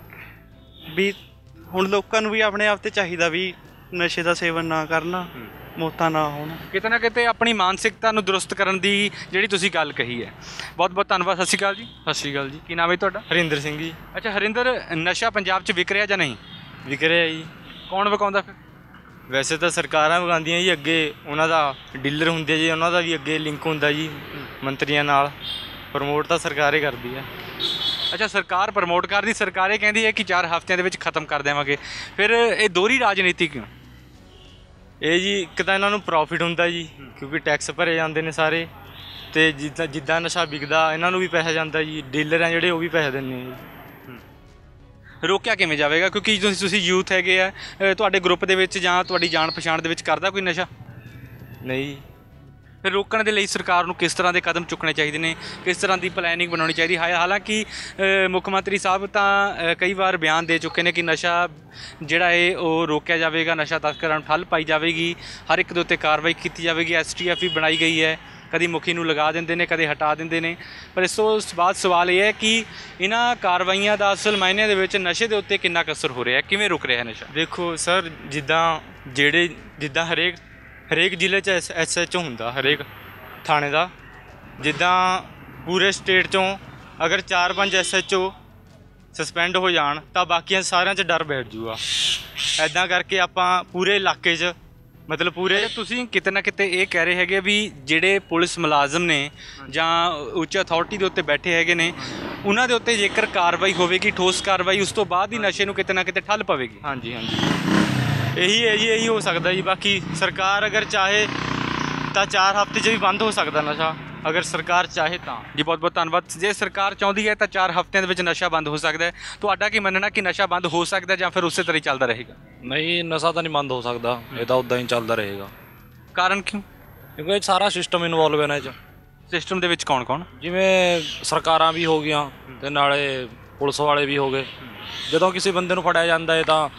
ਵੀ ਹੁਣ ਲੋਕਾਂ ਨੂੰ ਵੀ ਆਪਣੇ ਆਪ 'ਤੇ ਚਾਹੀਦਾ ਵੀ ਨਸ਼ੇ ਦਾ ਸੇਵਨ ਨਾ ਕਰਨ, ਮੌਤਾਂ ਨਾ ਹੋਣ। ਕਿਤੇ ਨਾ ਕਿਤੇ ਆਪਣੀ ਮਾਨਸਿਕਤਾ ਨੂੰ ਦਰੁਸਤ ਕਰਨ ਦੀ ਜਿਹੜੀ ਤੁਸੀਂ ਗੱਲ ਕਹੀ ਹੈ। ਬਹੁਤ ਬਹੁਤ ਧੰਨਵਾਦ। ਸਤਿ ਸ਼੍ਰੀ ਅਕਾਲ ਜੀ। ਸਤਿ ਸ਼੍ਰੀ ਅਕਾਲ ਜੀ। ਕੀ ਨਾਮ ਹੈ ਤੁਹਾਡਾ? ਹਰਿੰਦਰ ਸਿੰਘ ਜੀ। ਅੱਛਾ ਹਰਿੰਦਰ, ਨਸ਼ਾ ਪੰਜਾਬ 'ਚ ਵਿਕ ਰਿਹਾ ਜਾਂ ਨਹੀਂ? ਵਿਕ ਰਿਹਾ ਜੀ। ਕੌਣ ਵਿਕਾਉਂਦਾ ਫਿਰ? ਵੈਸੇ ਤਾਂ ਸਰਕਾਰਾਂ ਵਿਕਾਉਂਦੀਆਂ ਜੀ, ਅੱਗੇ ਉਹਨਾਂ ਦਾ ਡੀਲਰ ਹੁੰਦੇ ਜੀ, ਉਹਨਾਂ ਦਾ ਵੀ ਅੱਗੇ ਲਿੰਕ ਹੁੰਦਾ ਜੀ ਮੰਤਰੀਆਂ ਨਾਲ। ਪ੍ਰਮੋਟ ਤਾਂ ਸਰਕਾਰ ਹੀ ਕਰਦੀ ਹੈ। ਅੱਛਾ, ਸਰਕਾਰ ਪ੍ਰਮੋਟ ਕਰਦੀ, ਸਰਕਾਰ ਇਹ ਕਹਿੰਦੀ ਹੈ ਕਿ ਚਾਰ ਹਫ਼ਤਿਆਂ ਦੇ ਵਿੱਚ ਖਤਮ ਕਰ ਦੇਵਾਂਗੇ। ਫਿਰ ਇਹ ਦੋਹਰੀ ਰਾਜਨੀਤੀ ਕਿਉਂ? ਇਹ ਜੀ ਇੱਕ ਤਾਂ ਇਹਨਾਂ ਨੂੰ ਪ੍ਰੋਫਿਟ ਹੁੰਦਾ ਜੀ, ਕਿਉਂਕਿ ਟੈਕਸ ਭਰੇ ਜਾਂਦੇ ਨੇ ਸਾਰੇ, ਅਤੇ ਜਿੱਦਾਂ ਜਿੱਦਾਂ ਨਸ਼ਾ ਵਿਕਦਾ ਇਹਨਾਂ ਨੂੰ ਵੀ ਪੈਸਾ ਜਾਂਦਾ ਜੀ। ਡੀਲਰ ਆ ਜਿਹੜੇ ਉਹ ਵੀ ਪੈਸੇ ਦਿੰਦੇ ਆ ਜੀ। ਰੋਕਿਆ ਕਿਵੇਂ ਜਾਵੇਗਾ? ਕਿਉਂਕਿ ਤੁਸੀਂ ਤੁਸੀਂ ਯੂਥ ਹੈਗੇ ਆ, ਤੁਹਾਡੇ ਗਰੁੱਪ ਦੇ ਵਿੱਚ ਜਾਂ ਤੁਹਾਡੀ ਜਾਣ ਪਛਾਣ ਦੇ ਵਿੱਚ ਕਰਦਾ ਕੋਈ ਨਸ਼ਾ? ਨਹੀਂ ਜੀ। ਫਿਰ ਰੋਕਣ ਦੇ ਲਈ ਸਰਕਾਰ ਨੂੰ ਕਿਸ ਤਰ੍ਹਾਂ ਦੇ ਕਦਮ ਚੁੱਕਣੇ ਚਾਹੀਦੇ ਨੇ, ਕਿਸ ਤਰ੍ਹਾਂ ਦੀ ਪਲੈਨਿੰਗ ਬਣਾਉਣੀ ਚਾਹੀਦੀ ਹੈ? ਹਾਲਾਂਕਿ ਮੁੱਖ ਮੰਤਰੀ ਸਾਹਿਬ ਤਾਂ ਕਈ ਵਾਰ ਬਿਆਨ ਦੇ ਚੁੱਕੇ ਨੇ ਕਿ ਨਸ਼ਾ ਜਿਹੜਾ ਹੈ ਉਹ ਰੋਕਿਆ ਜਾਵੇਗਾ, ਨਸ਼ਾ ਤਸਕਰਾਂ ਨੂੰ ਠੱਲ ਪਾਈ ਜਾਵੇਗੀ, ਹਰ ਇੱਕ ਦੇ ਉੱਤੇ ਕਾਰਵਾਈ ਕੀਤੀ ਜਾਵੇਗੀ। ਐਸ ਟੀ ਐਫ ਵੀ ਬਣਾਈ ਗਈ ਹੈ, ਕਦੀ ਮੁਖੀ ਨੂੰ ਲਗਾ ਦਿੰਦੇ ਨੇ, ਕਦੇ ਹਟਾ ਦਿੰਦੇ ਨੇ। ਪਰ ਇਸ ਤੋਂ ਬਾਅਦ ਸਵਾਲ ਇਹ ਹੈ ਕਿ ਇਹਨਾਂ ਕਾਰਵਾਈਆਂ ਦਾ ਅਸਲ ਮਾਇਨੇ ਦੇ ਵਿੱਚ ਨਸ਼ੇ ਦੇ ਉੱਤੇ ਕਿੰਨਾ ਕੁ ਅਸਰ ਹੋ ਰਿਹਾ, ਕਿਵੇਂ ਰੁਕ ਰਿਹਾ ਨਸ਼ਾ? ਦੇਖੋ ਸਰ, ਜਿੱਦਾਂ ਜਿਹੜੇ ਜਿੱਦਾਂ ਹਰੇਕ ਹਰੇਕ ਜ਼ਿਲ੍ਹੇ 'ਚ ਐਸ ਐਸ ਐਚ ਓ ਹੁੰਦਾ, ਹਰੇਕ ਥਾਣੇ ਦਾ। ਜਿੱਦਾਂ ਪੂਰੇ ਸਟੇਟ 'ਚੋਂ ਅਗਰ ਚਾਰ ਪੰਜ ਐਸ ਐਚ ਓ ਸਸਪੈਂਡ ਹੋ ਜਾਣ ਤਾਂ ਬਾਕੀਆਂ ਸਾਰਿਆਂ 'ਚ ਡਰ ਬੈਠ ਜੂਗਾ। ਐਦਾਂ ਕਰਕੇ ਆਪਾਂ ਪੂਰੇ ਇਲਾਕੇ 'ਚ ਮਤਲਬ ਪੂਰੇ ਤੁਸੀਂ ਕਿਤੇ ਨਾ ਕਿਤੇ ਇਹ ਕਹਿ ਰਹੇ ਹੈਗੇ ਵੀ ਜਿਹੜੇ ਪੁਲਿਸ ਮੁਲਾਜ਼ਮ ਨੇ ਜਾਂ ਉੱਚ ਅਥਾਰਟੀ ਦੇ ਉੱਤੇ ਬੈਠੇ ਹੈਗੇ ਨੇ, ਉਹਨਾਂ ਦੇ ਉੱਤੇ ਜੇਕਰ ਕਾਰਵਾਈ ਹੋਵੇਗੀ, ਠੋਸ ਕਾਰਵਾਈ, ਉਸ ਤੋਂ ਬਾਅਦ ਹੀ ਨਸ਼ੇ ਨੂੰ ਕਿਤੇ ਨਾ ਕਿਤੇ ਠੱਲ ਪਵੇਗੀ। ਹਾਂਜੀ ਹਾਂਜੀ, ਇਹੀ ਹੈ ਜੀ, ਇਹੀ ਹੋ ਸਕਦਾ ਜੀ। ਬਾਕੀ ਸਰਕਾਰ ਅਗਰ ਚਾਹੇ ਤਾਂ ਚਾਰ ਹਫ਼ਤੇ 'ਚ ਵੀ ਬੰਦ ਹੋ ਸਕਦਾ ਨਸ਼ਾ, ਅਗਰ ਸਰਕਾਰ ਚਾਹੇ ਤਾਂ ਜੀ। ਬਹੁਤ ਬਹੁਤ ਧੰਨਵਾਦ। ਜੇ ਸਰਕਾਰ ਚਾਹੁੰਦੀ ਹੈ ਤਾਂ ਚਾਰ ਹਫ਼ਤਿਆਂ ਦੇ ਵਿੱਚ ਨਸ਼ਾ ਬੰਦ ਹੋ ਸਕਦਾ ਹੈ। ਤੁਹਾਡਾ ਕੀ ਮੰਨਣਾ ਕਿ ਨਸ਼ਾ ਬੰਦ ਹੋ ਸਕਦਾ ਜਾਂ ਫਿਰ ਉਸੇ ਤਰ੍ਹਾਂ ਹੀ ਚੱਲਦਾ ਰਹੇਗਾ? ਨਹੀਂ, ਨਸ਼ਾ ਤਾਂ ਨਹੀਂ ਬੰਦ ਹੋ ਸਕਦਾ, ਇਹ ਤਾਂ ਉੱਦਾਂ ਹੀ ਚੱਲਦਾ ਰਹੇਗਾ। ਕਾਰਨ ਕਿਉਂ? ਕਿਉਂਕਿ ਇਹ ਸਾਰਾ ਸਿਸਟਮ ਇਨਵੋਲਵ ਹੈ ਨਾ ਇਹ 'ਚ। ਸਿਸਟਮ ਦੇ ਵਿੱਚ ਕੌਣ ਕੌਣ? ਜਿਵੇਂ ਸਰਕਾਰਾਂ ਵੀ ਹੋ ਗਈਆਂ ਅਤੇ ਨਾਲੇ ਪੁਲਿਸ ਵਾਲੇ ਵੀ ਹੋ ਗਏ। ਜਦੋਂ ਕਿਸੇ ਬੰਦੇ ਨੂੰ ਫੜਿਆ ਜਾਂਦਾ ਹੈ ਤਾਂ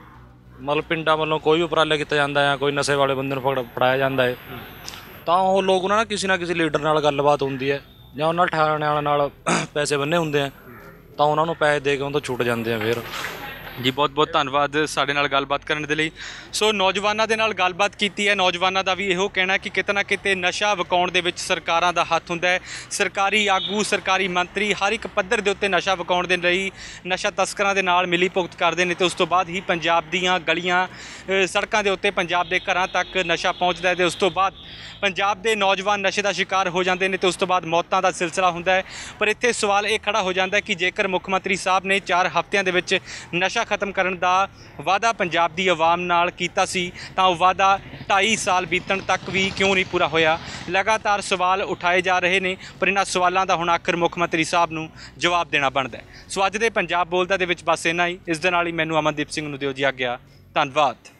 ਮਤਲਬ ਪਿੰਡਾਂ ਵੱਲੋਂ ਕੋਈ ਵੀ ਉਪਰਾਲਾ ਕੀਤਾ ਜਾਂਦਾ ਹੈ, ਕੋਈ ਨਸ਼ੇ ਵਾਲੇ ਬੰਦੇ ਨੂੰ ਫੜ ਫੜਾਇਆ ਜਾਂਦਾ ਹੈ, ਤਾਂ ਉਹ ਲੋਕ ਉਹਨਾਂ ਨਾਲ ਕਿਸੇ ਨਾ ਕਿਸੇ ਲੀਡਰ ਨਾਲ ਗੱਲਬਾਤ ਹੁੰਦੀ ਹੈ ਜਾਂ ਉਹਨਾਂ ਨਾਲ ਠਾਣੇ ਵਾਲਿਆਂ ਨਾਲ ਪੈਸੇ ਬੰਨੇ ਹੁੰਦੇ ਆ, ਤਾਂ ਉਹਨਾਂ ਨੂੰ ਪੈਸੇ ਦੇ ਕੇ ਉਹਨਾਂ ਤੋਂ ਛੁੱਟ ਜਾਂਦੇ ਆ ਫਿਰ। ਜੀ ਬਹੁਤ ਬਹੁਤ ਧੰਨਵਾਦ ਸਾਡੇ ਨਾਲ ਗੱਲਬਾਤ ਕਰਨ ਦੇ ਲਈ। ਸੋ ਨੌਜਵਾਨਾਂ ਦੇ ਨਾਲ ਗੱਲਬਾਤ ਕੀਤੀ ਹੈ। ਨੌਜਵਾਨਾਂ ਦਾ ਵੀ ਇਹੋ ਕਹਿਣਾ ਕਿ ਕਿਤੇ ਨਾ ਕਿਤੇ ਨਸ਼ਾ ਵਿਕਾਉਣ ਦੇ ਵਿੱਚ ਸਰਕਾਰਾਂ ਦਾ ਹੱਥ ਹੁੰਦਾ ਹੈ। ਸਰਕਾਰੀ ਆਗੂ, ਸਰਕਾਰੀ ਮੰਤਰੀ ਹਰ ਇੱਕ ਪੱਧਰ ਦੇ ਉੱਤੇ ਨਸ਼ਾ ਵਿਕਾਉਣ ਦੇ ਲਈ ਨਸ਼ਾ ਤਸਕਰਾਂ ਦੇ ਨਾਲ ਮਿਲੀ ਭੁਗਤ ਕਰਦੇ ਨੇ, ਅਤੇ ਉਸ ਤੋਂ ਬਾਅਦ ਹੀ ਪੰਜਾਬ ਦੀਆਂ ਗਲੀਆਂ, ਸੜਕਾਂ ਦੇ ਉੱਤੇ, ਪੰਜਾਬ ਦੇ ਘਰਾਂ ਤੱਕ ਨਸ਼ਾ ਪਹੁੰਚਦਾ ਹੈ, ਅਤੇ ਉਸ ਤੋਂ ਬਾਅਦ ਪੰਜਾਬ ਦੇ ਨੌਜਵਾਨ ਨਸ਼ੇ ਦਾ ਸ਼ਿਕਾਰ ਹੋ ਜਾਂਦੇ ਨੇ, ਅਤੇ ਉਸ ਤੋਂ ਬਾਅਦ ਮੌਤਾਂ ਦਾ ਸਿਲਸਿਲਾ ਹੁੰਦਾ ਹੈ। ਪਰ ਇੱਥੇ ਸਵਾਲ ਇਹ ਖੜਾ ਹੋ ਜਾਂਦਾ ਹੈ ਕਿ ਜੇਕਰ ਮੁੱਖ ਮੰਤਰੀ ਸਾਹਿਬ ਨੇ ਚਾਰ ਹਫ਼ਤਿਆਂ ਦੇ ਵਿੱਚ ਨਸ਼ਾ ਖਤਮ ਕਰਨ ਦਾ ਵਾਅਦਾ ਪੰਜਾਬ ਦੀ ਆਵਾਮ ਨਾਲ ਕੀਤਾ ਸੀ, ਤਾਂ ਉਹ ਵਾਅਦਾ ਢਾਈ ਸਾਲ ਬੀਤਣ ਤੱਕ ਵੀ ਕਿਉਂ ਨਹੀਂ ਪੂਰਾ ਹੋਇਆ? ਲਗਾਤਾਰ ਸਵਾਲ ਉਠਾਏ ਜਾ ਰਹੇ ਨੇ, ਪਰ ਇਹਨਾਂ ਸਵਾਲਾਂ ਦਾ ਹੁਣ ਆਖਰ ਮੁੱਖ ਮੰਤਰੀ ਸਾਹਿਬ ਨੂੰ ਜਵਾਬ ਦੇਣਾ ਬਣਦਾ ਹੈ। ਸੋ ਅੱਜ ਦੇ ਪੰਜਾਬ ਬੋਲਦਾ ਦੇ ਵਿੱਚ ਬਸ ਇੰਨਾ ਹੀ। ਇਸ ਦੇ ਨਾਲ ਹੀ ਮੈਨੂੰ ਅਮਨਦੀਪ ਸਿੰਘ ਨੂੰ ਦਿਓ ਜੀ ਆਗਿਆ। ਧੰਨਵਾਦ।